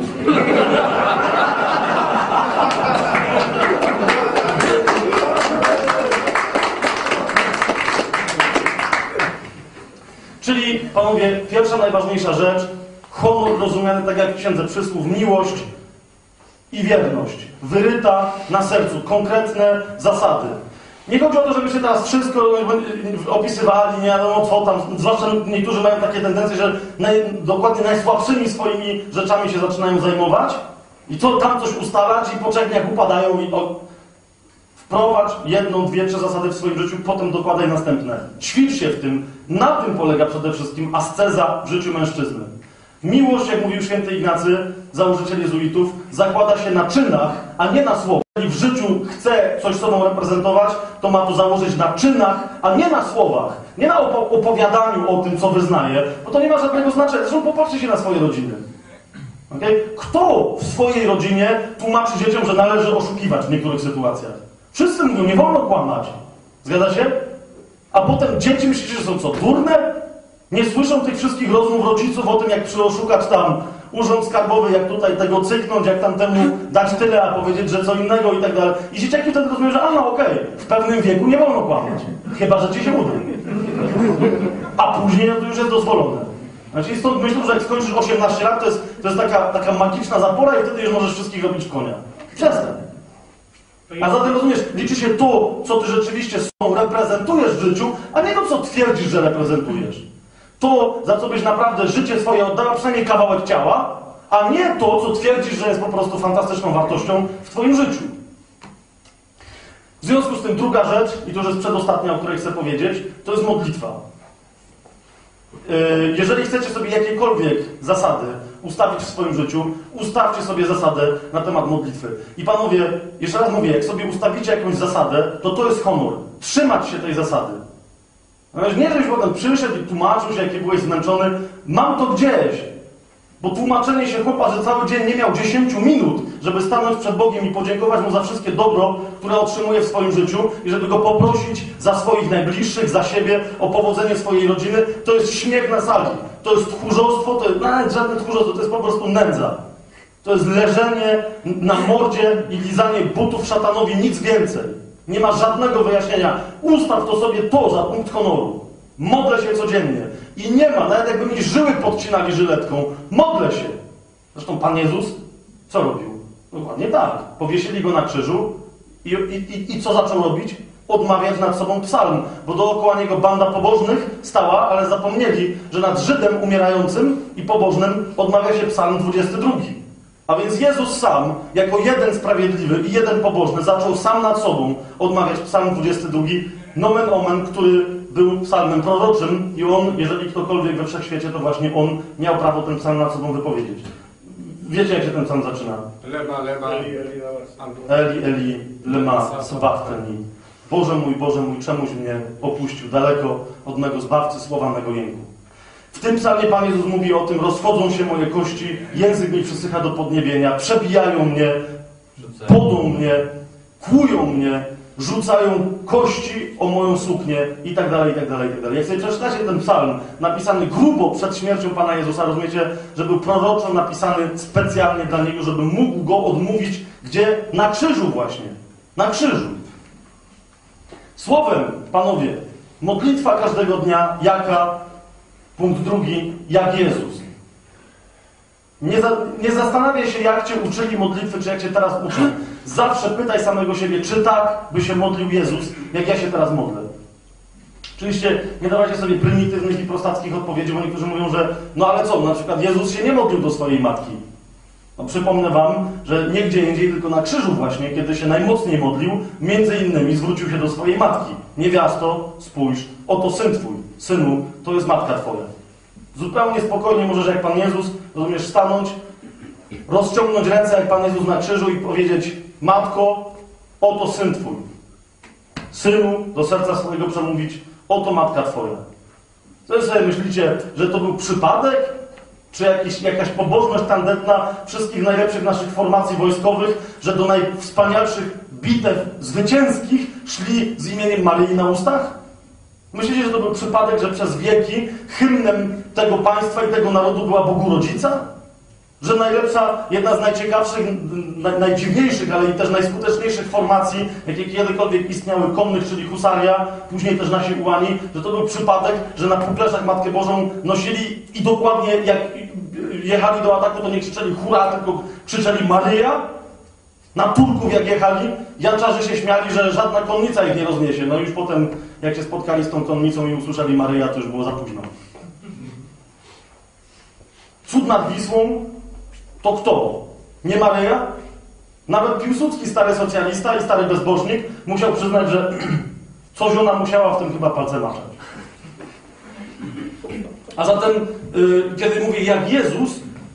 Czyli, panowie, pierwsza najważniejsza rzecz, honor rozumiany tak jak w Księdze Przysłów, miłość i wierność. Wyryta na sercu, konkretne zasady. Nie chodzi o to, żebyście teraz wszystko opisywali, nie wiadomo co tam, zwłaszcza niektórzy mają takie tendencje, że naj, dokładnie najsłabszymi swoimi rzeczami się zaczynają zajmować i to tam coś ustalać i po trzech dniach upadają i o, wprowadź jedną, dwie, trzy zasady w swoim życiu, potem dokładaj następne. Ćwicz się w tym. Na tym polega przede wszystkim asceza w życiu mężczyzny. Miłość, jak mówił święty Ignacy, założyciel jezuitów, zakłada się na czynach, a nie na słowach. Jeżeli w życiu chce coś sobą reprezentować, to ma to założyć na czynach, a nie na słowach. Nie na opo opowiadaniu o tym, co wyznaje, bo to nie ma żadnego znaczenia. Zresztą popatrzcie się na swoje rodziny. Okay? Kto w swojej rodzinie tłumaczy dzieciom, że należy oszukiwać w niektórych sytuacjach? Wszyscy mówią, nie wolno kłamać. Zgadza się? A potem dzieci myślicie, że są co, durne? Nie słyszą tych wszystkich rozmów rodziców o tym, jak przyoszukać tam urząd skarbowy, jak tutaj tego cyknąć, jak tamtemu dać tyle, a powiedzieć, że co innego i tak dalej. I dzieciaki wtedy rozumieją, że a no okej, okay, w pewnym wieku nie wolno kłamać. Chyba że ci się uda. A później no to już jest dozwolone. Znaczy stąd myślę, że jak skończysz osiemnaście lat, to jest, to jest taka, taka magiczna zapora i wtedy już możesz wszystkich robić w konia. Przestań. A zatem rozumiesz, liczy się to, co ty rzeczywiście sobą reprezentujesz w życiu, a nie to, co twierdzisz, że reprezentujesz. To, za co byś naprawdę życie swoje oddała, przynajmniej kawałek ciała, a nie to, co twierdzisz, że jest po prostu fantastyczną wartością w twoim życiu. W związku z tym druga rzecz, i to już jest przedostatnia, o której chcę powiedzieć, to jest modlitwa. Jeżeli chcecie sobie jakiekolwiek zasady ustawić w swoim życiu, ustawcie sobie zasadę na temat modlitwy. I panowie, jeszcze raz mówię, jak sobie ustawicie jakąś zasadę, to to jest honor. Trzymać się tej zasady. Nie, żebyś potem przyszedł i tłumaczył się, jaki byłeś zmęczony. Mam to gdzieś. Bo tłumaczenie się chłopa, że cały dzień nie miał dziesięciu minut, żeby stanąć przed Bogiem i podziękować Mu za wszystkie dobro, które otrzymuje w swoim życiu i żeby Go poprosić za swoich najbliższych, za siebie, o powodzenie swojej rodziny, to jest śmiech na sali. To jest tchórzostwo, to jest nawet żadne tchórzostwo, to jest po prostu nędza. To jest leżenie na mordzie i lizanie butów szatanowi, nic więcej. Nie ma żadnego wyjaśnienia. Ustaw to sobie to za punkt honoru. Modlę się codziennie. I nie ma, nawet jakby mi żyły podcinali żyletką, modlę się. Zresztą Pan Jezus co robił? Dokładnie tak. Powiesili Go na krzyżu i, i, i, i co zaczął robić? Odmawiać nad sobą psalm, bo dookoła Niego banda pobożnych stała, ale zapomnieli, że nad Żydem umierającym i pobożnym odmawia się psalm dwudziesty drugi. A więc Jezus sam, jako jeden sprawiedliwy i jeden pobożny, zaczął sam nad sobą odmawiać psalm dwudziesty drugi, nomen omen, który był psalmem proroczym i on, jeżeli ktokolwiek we wszechświecie, to właśnie on miał prawo ten psalm nad sobą wypowiedzieć. Wiecie, jak się ten psalm zaczyna? Lema, lema, Eli, Eli, Eli, Eli, lema, sabachthani. Boże mój, Boże mój, czemuś mnie opuścił daleko od mego Zbawcy, słowa mego jęku. W tym psalmie Pan Jezus mówi o tym, rozchodzą się moje kości, język mi przysycha do podniebienia, przebijają mnie, podą mnie, kłują mnie, rzucają kości o moją suknię i tak dalej, i tak dalej, i tak dalej. Jak sobie przeczytacie ten psalm, napisany grubo przed śmiercią Pana Jezusa, rozumiecie, że był proroczo napisany specjalnie dla Niego, żeby mógł Go odmówić, gdzie? Na krzyżu właśnie. Na krzyżu. Słowem, panowie, modlitwa każdego dnia, jaka? Punkt drugi, jak Jezus. Nie, za, nie zastanawiaj się, jak cię uczyli modlitwy, czy jak cię teraz uczą. Zawsze pytaj samego siebie, czy tak by się modlił Jezus, jak ja się teraz modlę. Oczywiście nie dawajcie sobie prymitywnych i prostackich odpowiedzi, bo niektórzy mówią, że no ale co, na przykład Jezus się nie modlił do swojej matki. No, przypomnę wam, że nie gdzie indziej, tylko na krzyżu właśnie, kiedy się najmocniej modlił, między innymi zwrócił się do swojej matki. Niewiasto, spójrz, oto syn twój. Synu, to jest matka twoja. Zupełnie spokojnie możesz, jak Pan Jezus, rozumiesz, stanąć, rozciągnąć ręce, jak Pan Jezus na krzyżu i powiedzieć: Matko, oto syn twój. Synu, do serca swojego przemówić: oto matka twoja. Co wy sobie myślicie, że to był przypadek? Czy jakiś, jakaś pobożność tandetna wszystkich najlepszych naszych formacji wojskowych, że do najwspanialszych bitew zwycięskich szli z imieniem Maryi na ustach? Myślicie, że to był przypadek, że przez wieki hymnem tego państwa i tego narodu była Bogu Rodzica? Że najlepsza, jedna z najciekawszych, naj, najdziwniejszych, ale i też najskuteczniejszych formacji, jakie kiedykolwiek istniały, konnych, czyli husaria, później też nasi ułani, że to był przypadek, że na półpleszach Matkę Bożą nosili i dokładnie jak jechali do ataku, to nie krzyczeli hurra, tylko krzyczeli Maryja. Na Turków jak jechali, janczarze się śmiali, że żadna konnica ich nie rozniesie. No już potem, jak się spotkali z tą konnicą i usłyszeli Maryja, to już było za późno. Cud nad Wisłą to kto? Nie Maryja? Nawet Piłsudski, stary socjalista i stary bezbożnik, musiał przyznać, że coś ona musiała w tym chyba palce maczać. A zatem, yy, kiedy mówię jak Jezus,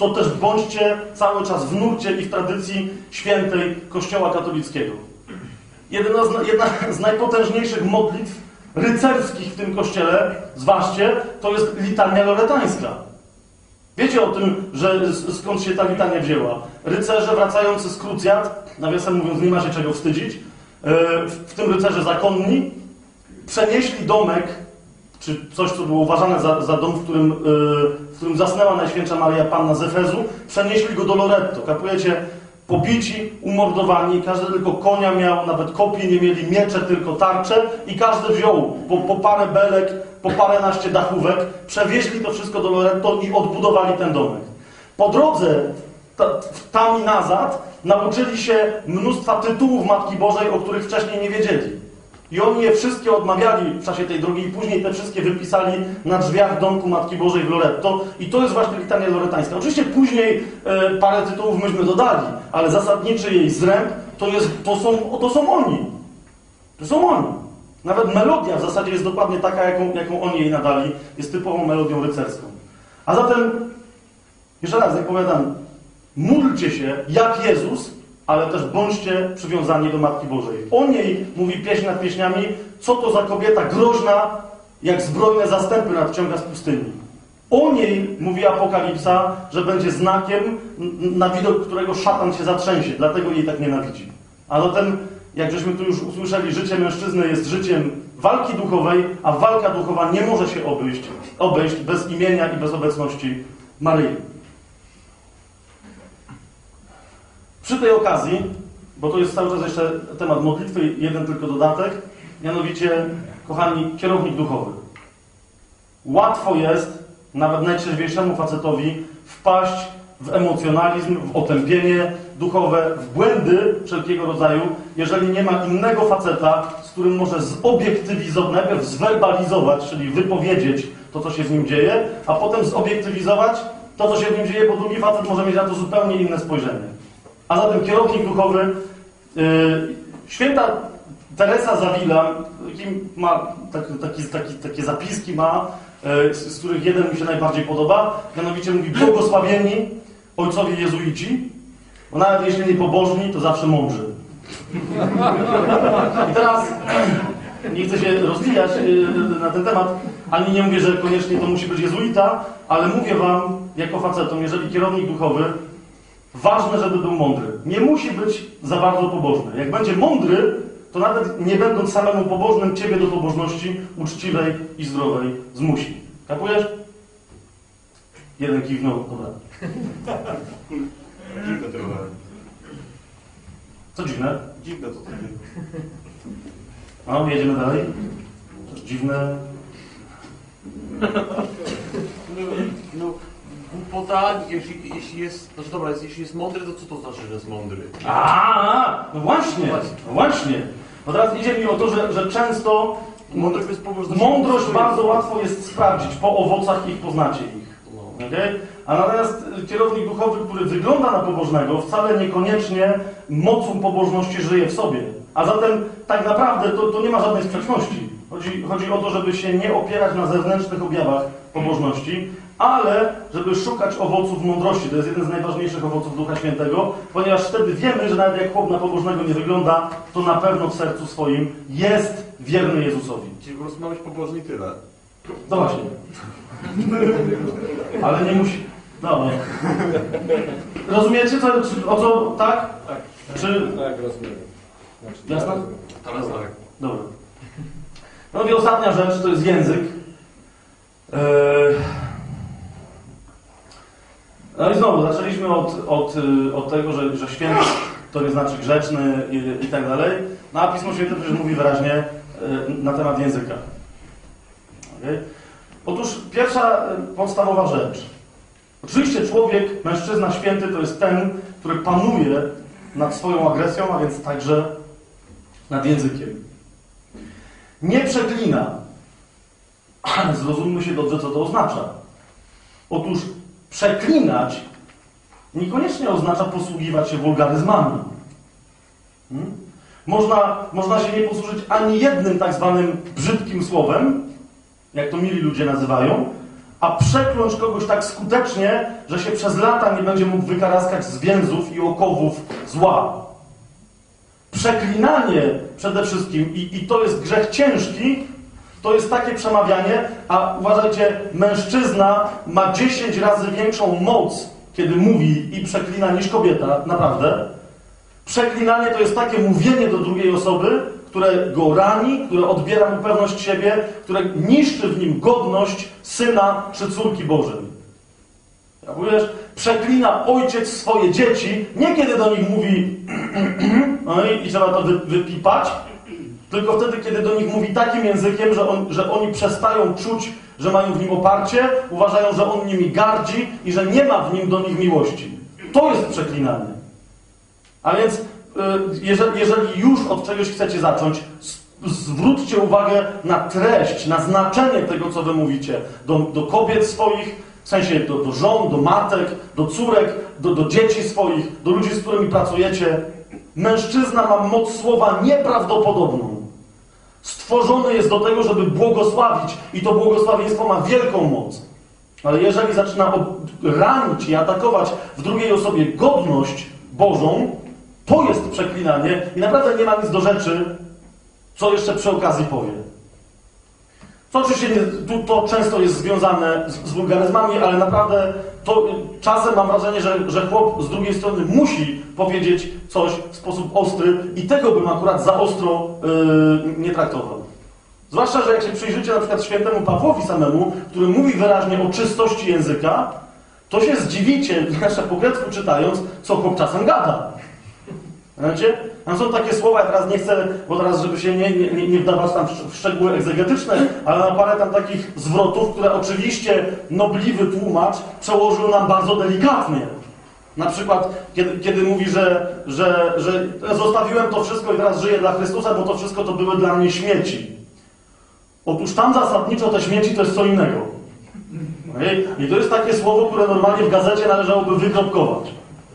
to też bądźcie cały czas w nurcie i w tradycji świętej Kościoła katolickiego. Jedna z, jedna z najpotężniejszych modlitw rycerskich w tym kościele, zważcie, to jest litania loretańska. Wiecie o tym, że skąd się ta litania wzięła? Rycerze wracający z krucjat, nawiasem mówiąc, nie ma się czego wstydzić, w tym rycerze zakonni, przenieśli domek, czy coś, co było uważane za, za dom, w którym, w którym zasnęła Najświętsza Maria Panna z Efezu, przenieśli go do Loretto. Kapujecie? Pobici, umordowani, każdy tylko konia miał, nawet kopii nie mieli, miecze tylko tarcze i każdy wziął po, po parę belek, po paręnaście dachówek, przewieźli to wszystko do Loretto i odbudowali ten domek. Po drodze, ta, tam i nazad, nauczyli się mnóstwa tytułów Matki Bożej, o których wcześniej nie wiedzieli. I oni je wszystkie odmawiali w czasie tej drogi i później te wszystkie wypisali na drzwiach domku Matki Bożej w Loretto. I to jest właśnie litania loretańska. Oczywiście później e, parę tytułów myśmy dodali, ale zasadniczy jej zręb to, jest, to, są, to są oni. To są oni. Nawet melodia w zasadzie jest dokładnie taka, jaką, jaką oni jej nadali. Jest typową melodią rycerską. A zatem, jeszcze raz, jak powiadam, módlcie się jak Jezus, ale też bądźcie przywiązani do Matki Bożej. O niej mówi pieśń nad pieśniami, co to za kobieta groźna, jak zbrojne zastępy nadciąga z pustyni. O niej mówi Apokalipsa, że będzie znakiem, na widok którego szatan się zatrzęsie, dlatego jej tak nienawidzi. A zatem, jak żeśmy tu już usłyszeli, życie mężczyzny jest życiem walki duchowej, a walka duchowa nie może się obejść, obejść bez imienia i bez obecności Maryi. Przy tej okazji, bo to jest cały czas jeszcze temat modlitwy, jeden tylko dodatek, mianowicie, kochani, kierownik duchowy. Łatwo jest, nawet najtrzeźwiejszemu facetowi, wpaść w emocjonalizm, w otępienie duchowe, w błędy wszelkiego rodzaju, jeżeli nie ma innego faceta, z którym może zobiektywizować, najpierw zwerbalizować, czyli wypowiedzieć to, co się z nim dzieje, a potem zobiektywizować to, co się z nim dzieje, bo drugi facet może mieć na to zupełnie inne spojrzenie. A zatem kierownik duchowy, yy, święta Teresa Zawila, ma taki, taki, taki, takie zapiski ma, yy, z, z których jeden mi się najbardziej podoba, mianowicie mówi: błogosławieni ojcowie jezuici, bo nawet jeśli nie pobożni, to zawsze mądrzy. I teraz nie chcę się rozwijać yy, na ten temat, ani nie mówię, że koniecznie to musi być jezuita, ale mówię wam, jako facetom, jeżeli kierownik duchowy, ważne, żeby był mądry. Nie musi być za bardzo pobożny. Jak będzie mądry, to nawet nie będąc samemu pobożnym, ciebie do pobożności uczciwej i zdrowej zmusi. Kapujesz? Jeden kiwnął, dobra. Dziwne trochę. Co dziwne? Dziwne to takie. No, jedziemy dalej. Dziwne. No, no głupota, jeśli, jeśli jest, znaczy dobra, jeśli jest mądry, to co to znaczy, że jest mądry? A, no właśnie, no właśnie. Bo teraz idzie mi o to, że, że często Mądrość bez pobożności. mądrość bardzo łatwo jest sprawdzić, po owocach ich poznacie ich. No. Okay? A natomiast kierownik duchowy, który wygląda na pobożnego, wcale niekoniecznie mocą pobożności żyje w sobie. A zatem tak naprawdę to, to nie ma żadnej sprzeczności. Chodzi, chodzi o to, żeby się nie opierać na zewnętrznych objawach pobożności, ale żeby szukać owoców mądrości. To jest jeden z najważniejszych owoców Ducha Świętego, ponieważ wtedy wiemy, że nawet jak chłop na pobożnego nie wygląda, to na pewno w sercu swoim jest wierny Jezusowi. Czyli po prostu ma być pobożny i tyle. No właśnie. Ale nie musi... No, nie. Rozumiecie, co, czy, o co... Tak? Tak. Czy... Tak, rozumiem. Znaczy, Jasne? ja rozumiem. Teraz tak. Dobra. No i ostatnia rzecz to jest język. Eee... No i znowu, zaczęliśmy od, od, od tego, że, że święty to nie znaczy grzeczny i, i tak dalej. No a Pismo Święte też mówi wyraźnie e, na temat języka. Okay? Otóż pierwsza podstawowa rzecz. Oczywiście człowiek, mężczyzna święty to jest ten, który panuje nad swoją agresją, a więc także nad językiem. Nie przeklina. Ale zrozummy się dobrze, co to oznacza. Otóż przeklinać niekoniecznie oznacza posługiwać się wulgaryzmami. Hmm? Można, można się nie posłużyć ani jednym tak zwanym brzydkim słowem, jak to mili ludzie nazywają, a przekląć kogoś tak skutecznie, że się przez lata nie będzie mógł wykaraskać z więzów i okowów zła. Przeklinanie przede wszystkim, i, i to jest grzech ciężki, to jest takie przemawianie, a uważajcie, mężczyzna ma dziesięć razy większą moc, kiedy mówi i przeklina, niż kobieta, naprawdę. Przeklinanie to jest takie mówienie do drugiej osoby, które go rani, które odbiera mu pewność siebie, które niszczy w nim godność syna czy córki Bożej. Wiesz, przeklina ojciec swoje dzieci, nie kiedy do nich mówi no i, i trzeba to wy, wypipać, tylko wtedy, kiedy do nich mówi takim językiem, że, on, że oni przestają czuć, że mają w nim oparcie, uważają, że on nimi gardzi i że nie ma w nim do nich miłości. To jest przeklinanie. A więc jeżeli, jeżeli już od czegoś chcecie zacząć, zwróćcie uwagę na treść, na znaczenie tego, co wy mówicie. Do, do kobiet swoich, w sensie do, do żon, do matek, do córek, do, do dzieci swoich, do ludzi, z którymi pracujecie. Mężczyzna ma moc słowa nieprawdopodobną. Stworzony jest do tego, żeby błogosławić i to błogosławieństwo ma wielką moc. Ale jeżeli zaczyna ranić i atakować w drugiej osobie godność Bożą, to jest przeklinanie i naprawdę nie ma nic do rzeczy, co jeszcze przy okazji powie. To oczywiście nie, tu, to często jest związane z, z wulgaryzmami, ale naprawdę to czasem mam wrażenie, że, że chłop z drugiej strony musi powiedzieć coś w sposób ostry i tego bym akurat za ostro yy, nie traktował. Zwłaszcza, że jak się przyjrzycie na przykład świętemu Pawłowi samemu, który mówi wyraźnie o czystości języka, to się zdziwicie, jeszcze po grecku czytając, co chłop czasem gada. Wiecie? Tam są takie słowa, ja teraz nie chcę, bo teraz, żeby się nie, nie, nie wdawać tam w szczegóły egzegetyczne, ale na parę tam takich zwrotów, które oczywiście nobliwy tłumacz przełożył nam bardzo delikatnie. Na przykład, kiedy, kiedy mówi, że, że, że zostawiłem to wszystko i teraz żyję dla Chrystusa, bo to wszystko to były dla mnie śmieci. Otóż tam zasadniczo te śmieci to jest co innego. Okay? I to jest takie słowo, które normalnie w gazecie należałoby wykropkować.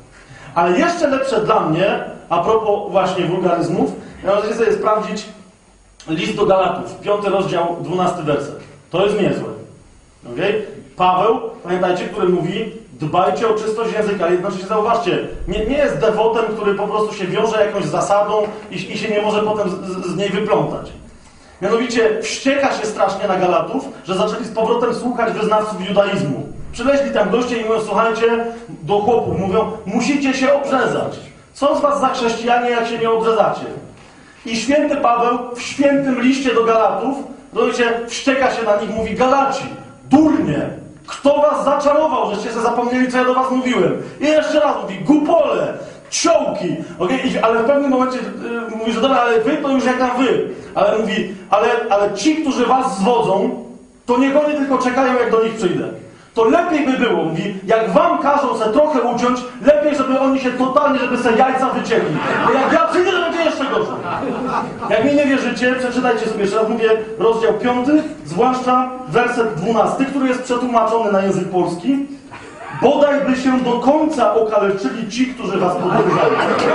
Ale jeszcze lepsze dla mnie, a propos właśnie wulgaryzmów, ja możecie sobie sprawdzić list do Galatów, piąty rozdział, dwunasty werset. To jest niezłe. Okay? Paweł, pamiętajcie, który mówi, dbajcie o czystość języka, ale jednocześnie zauważcie, nie, nie jest dewotem, który po prostu się wiąże jakąś zasadą i, i się nie może potem z, z niej wyplątać. Mianowicie wścieka się strasznie na Galatów, że zaczęli z powrotem słuchać wyznawców judaizmu. Przyleźli tam goście i mówią, słuchajcie, do chłopów, mówią, musicie się obrzezać. Co z was za chrześcijanie, jak się nie obrzezacie? I święty Paweł w świętym liście do Galatów, rozumiecie, wścieka się na nich, mówi, Galaci, durnie, kto was zaczarował, żeście sobie zapomnieli, co ja do was mówiłem? I jeszcze raz mówi, gupole, ciołki, okay? Ale w pewnym momencie yy, mówi, że dobra, ale wy to już jak tam wy. Ale mówi, ale, ale ci, którzy was zwodzą, to niech oni tylko czekają, jak do nich przyjdę. To lepiej by było, mówi, jak wam każą se trochę uciąć, lepiej, żeby oni się totalnie, żeby se jajca wycięli. Bo jak ja przyjdę, to będzie jeszcze gorzej. Jak mi nie wierzycie, przeczytajcie sobie jeszcze raz, mówię, rozdział piąty, zwłaszcza werset dwunasty, który jest przetłumaczony na język polski. Bodaj by się do końca okaleczyli ci, którzy was podróżają.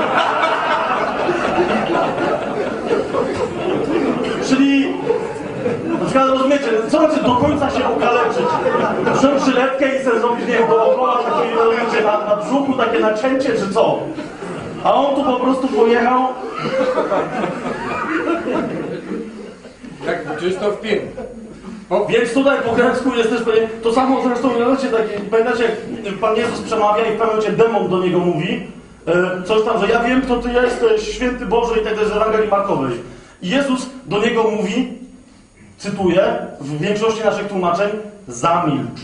Czyli, na przykład rozumiecie, co znaczy do końca się okaleczyć? Wziąć żyletkę i sobie zrobić, nie wiem, dookoła takie, rozumiecie, na, na brzuchu takie nacięcie, czy co? A on tu po prostu pojechał. Jak gdzieś to wpił. O, więc tutaj po grecku jest też to samo zresztą, pamiętacie, pamiętacie, jak Pan Jezus przemawia i w pewnym momencie demon do niego mówi, e, coś tam, że ja wiem, kto Ty jesteś, święty Boże i tak dalej z Ewangelii Markowej. I Jezus do niego mówi, cytuję, w większości naszych tłumaczeń, zamilcz.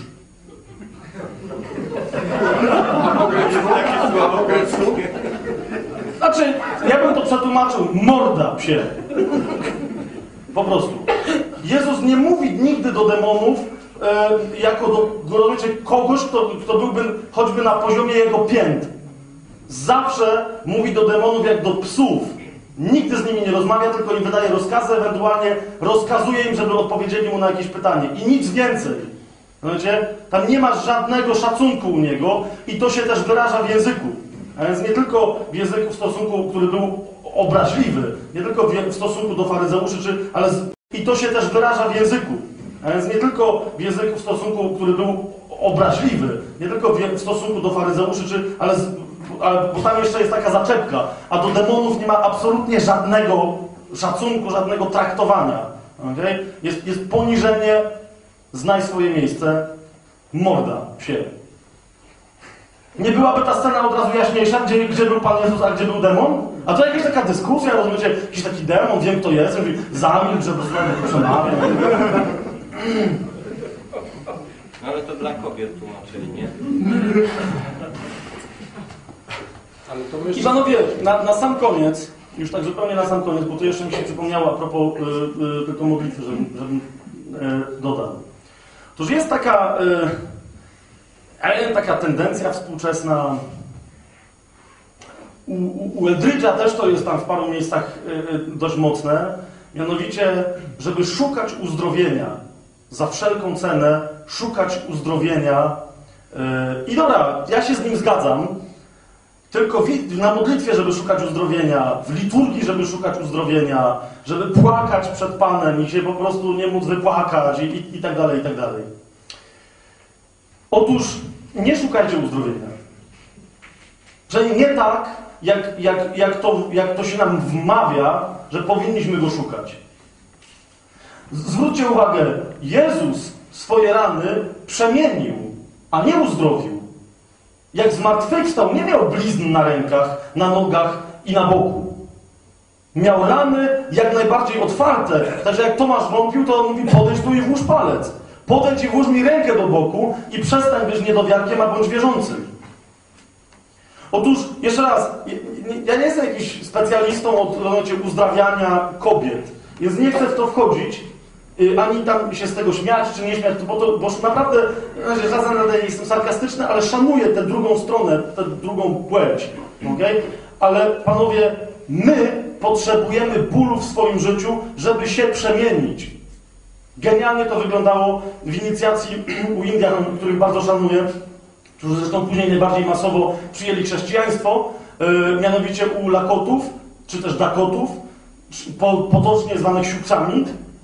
A po grecku? Jakie słowo po grecku? Znaczy, ja bym to przetłumaczył, morda psie. Po prostu. Jezus nie mówi nigdy do demonów e, jako do, do wiecie, kogoś, kto, kto byłby choćby na poziomie jego pięt. Zawsze mówi do demonów jak do psów. Nigdy z nimi nie rozmawia, tylko im wydaje rozkazy, ewentualnie rozkazuje im, żeby odpowiedzieli mu na jakieś pytanie. I nic więcej. Wiecie? Tam nie ma żadnego szacunku u niego i to się też wyraża w języku. A więc nie tylko w języku w stosunku, który był obraźliwy, nie tylko w stosunku do faryzeuszy, czy, ale z... i to się też wyraża w języku. A więc nie tylko w języku w stosunku, który był obraźliwy, nie tylko w stosunku do faryzeuszy, czy, ale, ale bo tam jeszcze jest taka zaczepka, a do demonów nie ma absolutnie żadnego szacunku, żadnego traktowania. Okay? Jest, jest poniżenie, znaj swoje miejsce, morda, psie. Nie byłaby ta scena od razu jaśniejsza, gdzie, gdzie był Pan Jezus, a gdzie był demon? A to jakaś taka dyskusja, rozumiecie? Jakiś taki demon, wiem kto jest, mówi, zamilcz, że po prostu przemawiam. No ale to dla kobiet tłumaczyli, nie? Ale to my I panowie, na, na sam koniec, już tak zupełnie na sam koniec, bo to jeszcze mi się przypomniało a propos y, y, tylko modlitwy, żebym, żebym y, dodał. Toż jest taka, y, taka tendencja współczesna. U, u, u Eldridge'a też to jest tam w paru miejscach y, y, dość mocne, mianowicie, żeby szukać uzdrowienia za wszelką cenę, szukać uzdrowienia. Yy, I dobra, ja się z nim zgadzam, tylko w, na modlitwie, żeby szukać uzdrowienia, w liturgii, żeby szukać uzdrowienia, żeby płakać przed Panem i się po prostu nie móc wypłakać i, i, i tak dalej, i tak dalej. Otóż nie szukajcie uzdrowienia. Że nie tak, jak, jak, jak, to, jak to się nam wmawia, że powinniśmy go szukać. Zwróćcie uwagę, Jezus swoje rany przemienił, a nie uzdrowił. Jak zmartwychwstał, nie miał blizn na rękach, na nogach i na boku. Miał rany jak najbardziej otwarte, także jak Tomasz wątpił, to on mówi, podejdź tu i włóż palec. Podejdź i włóż mi rękę do boku i przestań być niedowiarkiem, a bądź wierzącym. Otóż, jeszcze raz, ja nie jestem jakiś specjalistą od rozumiecie, uzdrawiania kobiet, więc nie chcę w to wchodzić, ani tam się z tego śmiać, czy nie śmiać, bo, to, bo naprawdę, znaczy, czasem jestem sarkastyczny, ale szanuję tę drugą stronę, tę drugą płeć. Okay? Ale panowie, my potrzebujemy bólu w swoim życiu, żeby się przemienić. Genialnie to wyglądało w inicjacji u Indian, których bardzo szanuję, którzy zresztą później najbardziej masowo przyjęli chrześcijaństwo, yy, mianowicie u Lakotów, czy też Dakotów, po, potocznie zwanych Siouxami,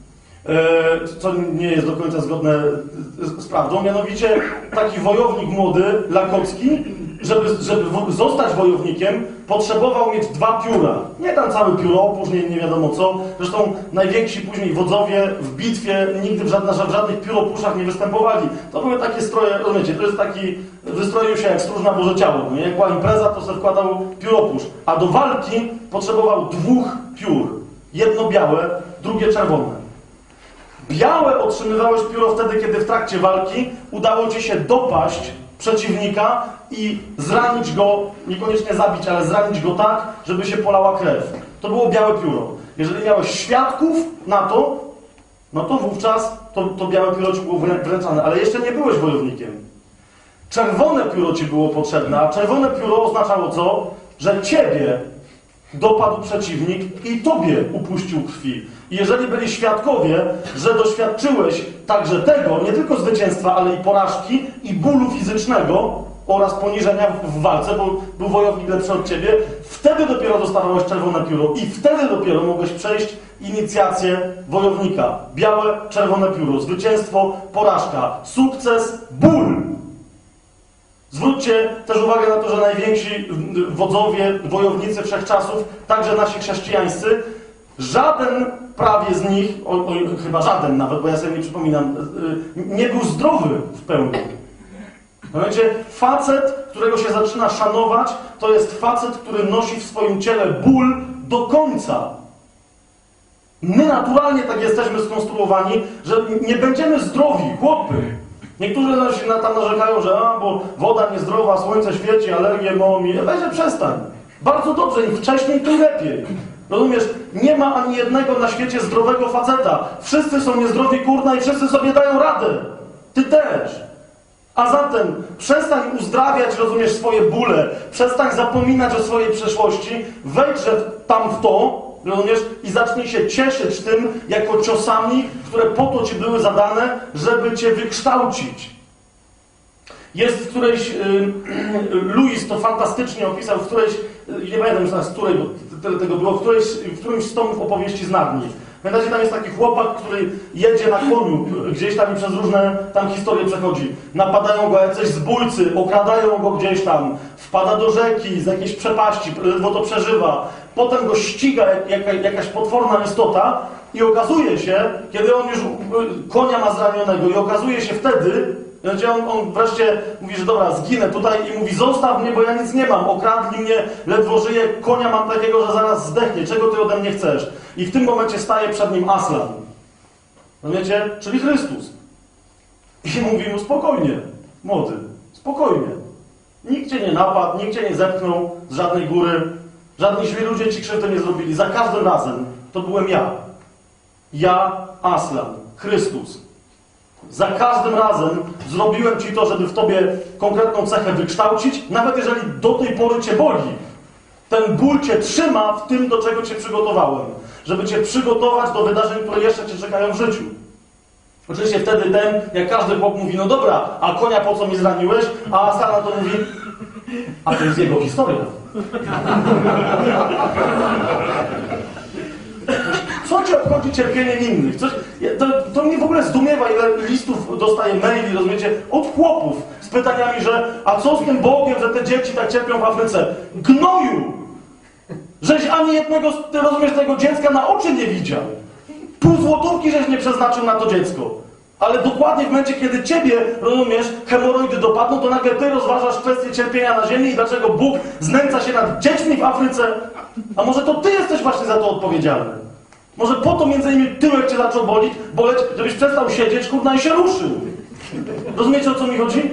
co nie jest do końca zgodne z prawdą, mianowicie taki wojownik młody, lakocki, żeby, żeby zostać wojownikiem, potrzebował mieć dwa pióra. Nie tam całe pióro, później nie wiadomo co. Zresztą najwięksi później wodzowie w bitwie nigdy w, żadna, w żadnych pióropuszach nie występowali. To były takie stroje, rozumiecie, to jest taki, wystroił się jak stróż na Boże Ciało. Nie? Jak była impreza, to sobie wkładał pióropusz. A do walki potrzebował dwóch piór. Jedno białe, drugie czerwone. Białe otrzymywałeś pióro wtedy, kiedy w trakcie walki udało ci się dopaść przeciwnika i zranić go, niekoniecznie zabić, ale zranić go tak, żeby się polała krew. To było białe pióro. Jeżeli miałeś świadków na to, no to wówczas to, to białe pióro ci było wręczane, ale jeszcze nie byłeś wojownikiem. Czerwone pióro ci było potrzebne, a czerwone pióro oznaczało co? Że ciebie dopadł przeciwnik i tobie upuścił krwi. I jeżeli byli świadkowie, że doświadczyłeś także tego, nie tylko zwycięstwa, ale i porażki i bólu fizycznego oraz poniżenia w walce, bo był wojownik lepszy od ciebie, wtedy dopiero dostawałeś czerwone pióro i wtedy dopiero mogłeś przejść inicjację wojownika. Białe, czerwone pióro, zwycięstwo, porażka, sukces, ból. Zwróćcie też uwagę na to, że najwięksi wodzowie, wojownicy wszechczasów, także nasi chrześcijańscy, żaden prawie z nich, o, o, chyba żaden nawet, bo ja sobie nie przypominam, nie był zdrowy w pełni. Pamiętacie, facet, którego się zaczyna szanować, to jest facet, który nosi w swoim ciele ból do końca. My naturalnie tak jesteśmy skonstruowani, że nie będziemy zdrowi, chłopy. Niektórzy na, tam narzekają, że a, bo woda niezdrowa, słońce świeci, alergie, momi. Weźże przestań. Bardzo dobrze, im wcześniej, tym lepiej. Rozumiesz? Nie ma ani jednego na świecie zdrowego faceta. Wszyscy są niezdrowi, kurna, i wszyscy sobie dają radę. Ty też. A zatem przestań uzdrawiać, rozumiesz, swoje bóle. Przestań zapominać o swojej przeszłości. Wejdź tam w to, rozumiesz, i zacznij się cieszyć tym jako ciosami, które po to ci były zadane, żeby cię wykształcić. Jest w którejś, y, Louis to fantastycznie opisał, w którejś, nie pamiętam już z której, bo tyle tego było, w, którejś, w którymś z tomów opowieści z Narni. Pamiętacie, tam jest taki chłopak, który jedzie na koniu, gdzieś tam i przez różne tam historie przechodzi. Napadają go jacyś zbójcy, okradają go gdzieś tam, wpada do rzeki, z jakiejś przepaści, ledwo to przeżywa. Potem go ściga jak, jak, jakaś potworna istota i okazuje się, kiedy on już konia ma zranionego i okazuje się wtedy, gdzie on, on wreszcie mówi, że dobra, zginę tutaj i mówi, zostaw mnie, bo ja nic nie mam, okradli mnie, ledwo żyję, konia mam takiego, że zaraz zdechnie, czego ty ode mnie chcesz? I w tym momencie staje przed nim Aslan. Rozumiecie? Czyli Chrystus. I mówi mu, spokojnie, młody, spokojnie. Nikt cię nie napadł, nikt cię nie zepchnął z żadnej góry, żadni źli ludzie ci krzywdy nie zrobili. Za każdym razem to byłem ja. Ja, Aslan, Chrystus. Za każdym razem zrobiłem ci to, żeby w tobie konkretną cechę wykształcić, nawet jeżeli do tej pory cię boli. Ten ból cię trzyma w tym, do czego cię przygotowałem. Żeby cię przygotować do wydarzeń, które jeszcze cię czekają w życiu. Oczywiście wtedy ten, jak każdy chłop mówi, no dobra, a konia po co mi zraniłeś? A Aslan to mówi, a to jest jego historia. Co cię obchodzi cierpienie innych? Coś, to, to mnie w ogóle zdumiewa, ile listów dostaję maili, rozumiecie, od chłopów z pytaniami, że a co z tym Bogiem, że te dzieci tak cierpią w Afryce? Gnoju! Żeś ani jednego, ty rozumiesz, tego dziecka na oczy nie widział. Pół złotówki żeś nie przeznaczył na to dziecko. Ale dokładnie w momencie, kiedy ciebie, rozumiesz, hemoroidy dopadną, to nagle ty rozważasz kwestię cierpienia na ziemi i dlaczego Bóg znęca się nad dziećmi w Afryce. A może to ty jesteś właśnie za to odpowiedzialny? Może po to między innymi tyłek cię zaczął bolić, boleć, żebyś przestał siedzieć, kurna, i się ruszył. Rozumiecie, o co mi chodzi?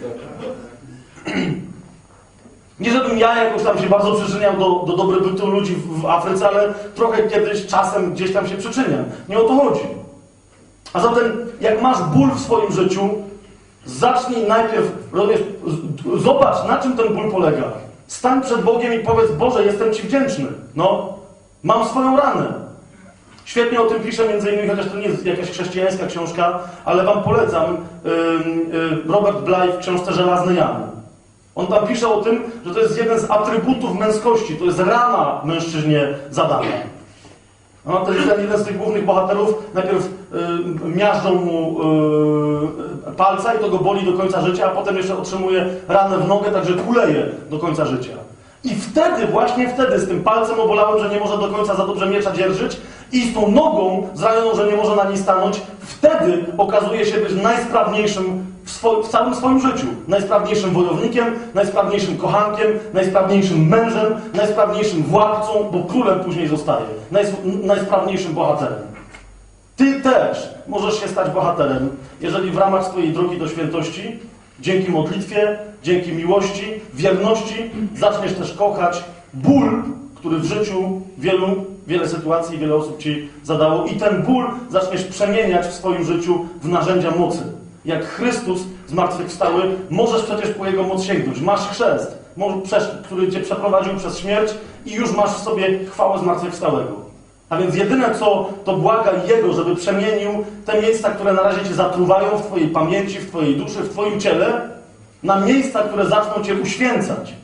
Nie żebym ja jakoś tam się bardzo przyczyniał do, do dobrobytu ludzi w, w Afryce, ale trochę kiedyś, czasem gdzieś tam się przyczyniam. Nie o to chodzi. A zatem, jak masz ból w swoim życiu, zacznij najpierw, rozumiesz, zobacz, na czym ten ból polega. Stań przed Bogiem i powiedz, Boże, jestem Ci wdzięczny. No, mam swoją ranę. Świetnie o tym pisze między innymi, chociaż to nie jest jakaś chrześcijańska książka, ale wam polecam yy, yy, Robert Bly w książce Żelazny Jan. On tam pisze o tym, że to jest jeden z atrybutów męskości, to jest rana mężczyźnie zadana. No, ten, ten jeden z tych głównych bohaterów najpierw yy, miażdżą mu yy, palca i to go boli do końca życia, a potem jeszcze otrzymuje ranę w nogę, także kuleje do końca życia. I wtedy, właśnie wtedy, z tym palcem obolałym, że nie może do końca za dobrze miecza dzierżyć i z tą nogą zranioną, że nie może na niej stanąć, wtedy okazuje się być najsprawniejszym w, swo w całym swoim życiu. Najsprawniejszym wojownikiem, najsprawniejszym kochankiem, najsprawniejszym mężem, najsprawniejszym władcą, bo królem później zostaje. Najs najsprawniejszym bohaterem. Ty też możesz się stać bohaterem, jeżeli w ramach swojej drogi do świętości, dzięki modlitwie, dzięki miłości, wierności, zaczniesz też kochać ból, który w życiu wielu, wiele sytuacji, wiele osób ci zadało i ten ból zaczniesz przemieniać w swoim życiu w narzędzia mocy. Jak Chrystus zmartwychwstały, możesz przecież po Jego moc sięgnąć. Masz chrzest, który cię przeprowadził przez śmierć i już masz w sobie chwałę zmartwychwstałego. A więc jedyne co, to błagaj Jego, żeby przemienił te miejsca, które na razie cię zatruwają w twojej pamięci, w twojej duszy, w twoim ciele, na miejsca, które zaczną cię uświęcać.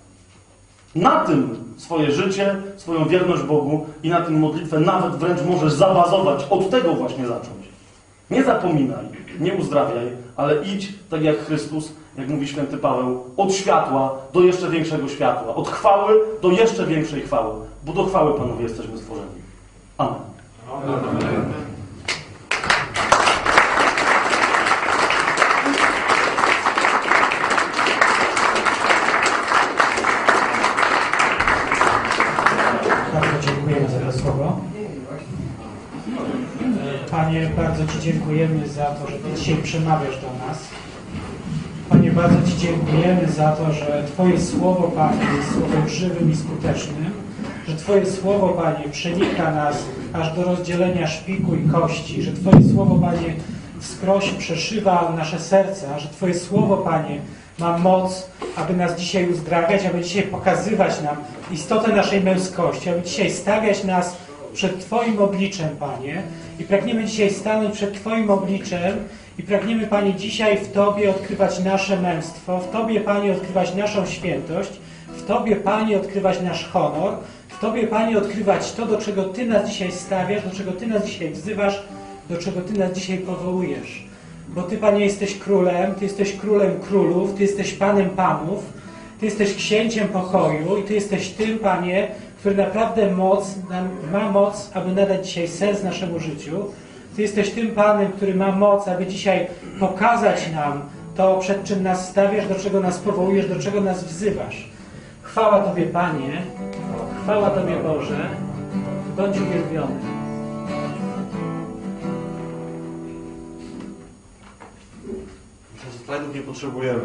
Na tym swoje życie, swoją wierność Bogu i na tym modlitwę nawet wręcz możesz zabazować. Od tego właśnie zacząć. Nie zapominaj, nie uzdrawiaj, ale idź tak jak Chrystus, jak mówi święty Paweł, od światła do jeszcze większego światła, od chwały do jeszcze większej chwały, bo do chwały, panowie, jesteśmy stworzeni. Amen. Amen. Bardzo dziękujemy za to słowo. Panie, bardzo Ci dziękujemy za to, że Ty dzisiaj przemawiasz do nas. Panie, bardzo Ci dziękujemy za to, że Twoje słowo, Panie, jest słowem żywym i skutecznym, że Twoje słowo, Panie, przenika nas aż do rozdzielenia szpiku i kości, że Twoje słowo, Panie, wskroś przeszywa nasze serca, że Twoje słowo, Panie, ma moc, aby nas dzisiaj uzdrawiać, aby dzisiaj pokazywać nam istotę naszej męskości, aby dzisiaj stawiać nas przed Twoim obliczem, Panie, i pragniemy dzisiaj stanąć przed Twoim obliczem i pragniemy, Panie, dzisiaj w Tobie odkrywać nasze męstwo, w Tobie, Panie, odkrywać naszą świętość, w Tobie, Panie, odkrywać nasz honor, w Tobie, Panie, odkrywać to, do czego Ty nas dzisiaj stawiasz, do czego Ty nas dzisiaj wzywasz, do czego Ty nas dzisiaj powołujesz. Bo Ty, Panie, jesteś królem, Ty jesteś królem królów, Ty jesteś Panem panów, Ty jesteś księciem pokoju i Ty jesteś tym, Panie, który naprawdę moc, ma moc, aby nadać dzisiaj sens naszemu życiu. Ty jesteś tym Panem, który ma moc, aby dzisiaj pokazać nam to, przed czym nas stawiasz, do czego nas powołujesz, do czego nas wzywasz. Chwała Tobie, Panie, chwała Tobie, Boże, bądź uwielbiony. Slajdów nie potrzebujemy.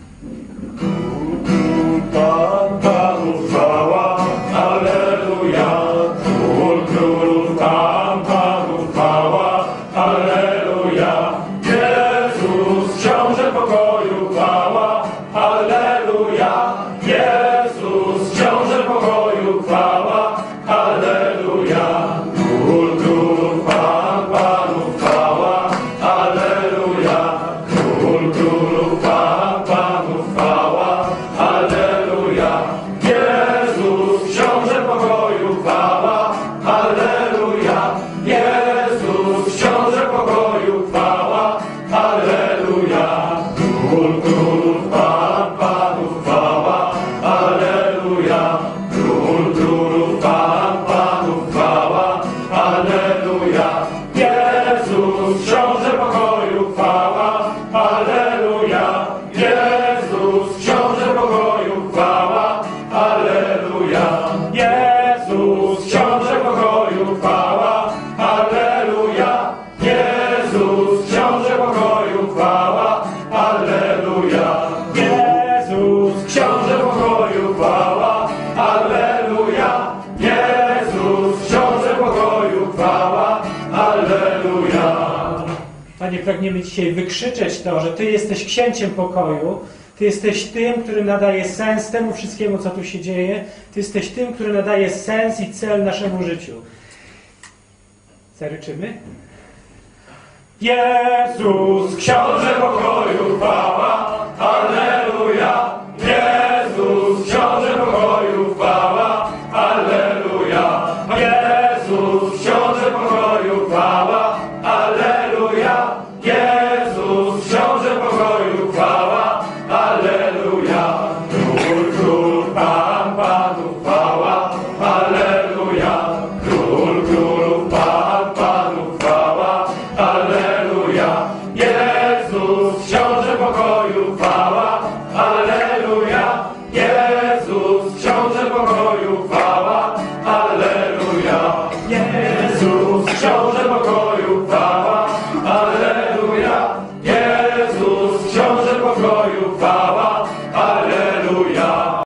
Pan Panów chwała, alleluja. Król królów, Pan Panów chwała, alleluja. Jezus, książę pokoju, chwała, alleluja. Jezus, książę pokoju, chwała, alleluja. Król królów, Pan Panów chwała, alleluja. Król królów, Pan Panów chwała, alleluja. Jezus, książę pokoju, chwała, alleluja. Jezus, książę pokoju, chwała, alleluja. Król królów, Pan Panów chwała, alleluja. Król królów, Pan Panów chwała, alleluja. Jezus, książę pokoju, chwała, alleluja. Jezus, książę pokoju, chwała, alleluja. Jezus, książę pokoju, chwała, alleluja. Jezus, książę pokoju, chwała, alleluja. Jezus, książę pokoju, chwała, alleluja. Jezus, książę pokoju, chwała, alleluja. Panie, pragniemy dzisiaj wykrzyczeć to, że Ty jesteś księciem pokoju, Ty jesteś tym, który nadaje sens temu wszystkiemu, co tu się dzieje, Ty jesteś tym, który nadaje sens i cel naszemu życiu. Zaryczymy? Jezus, książę pokoju, chwała,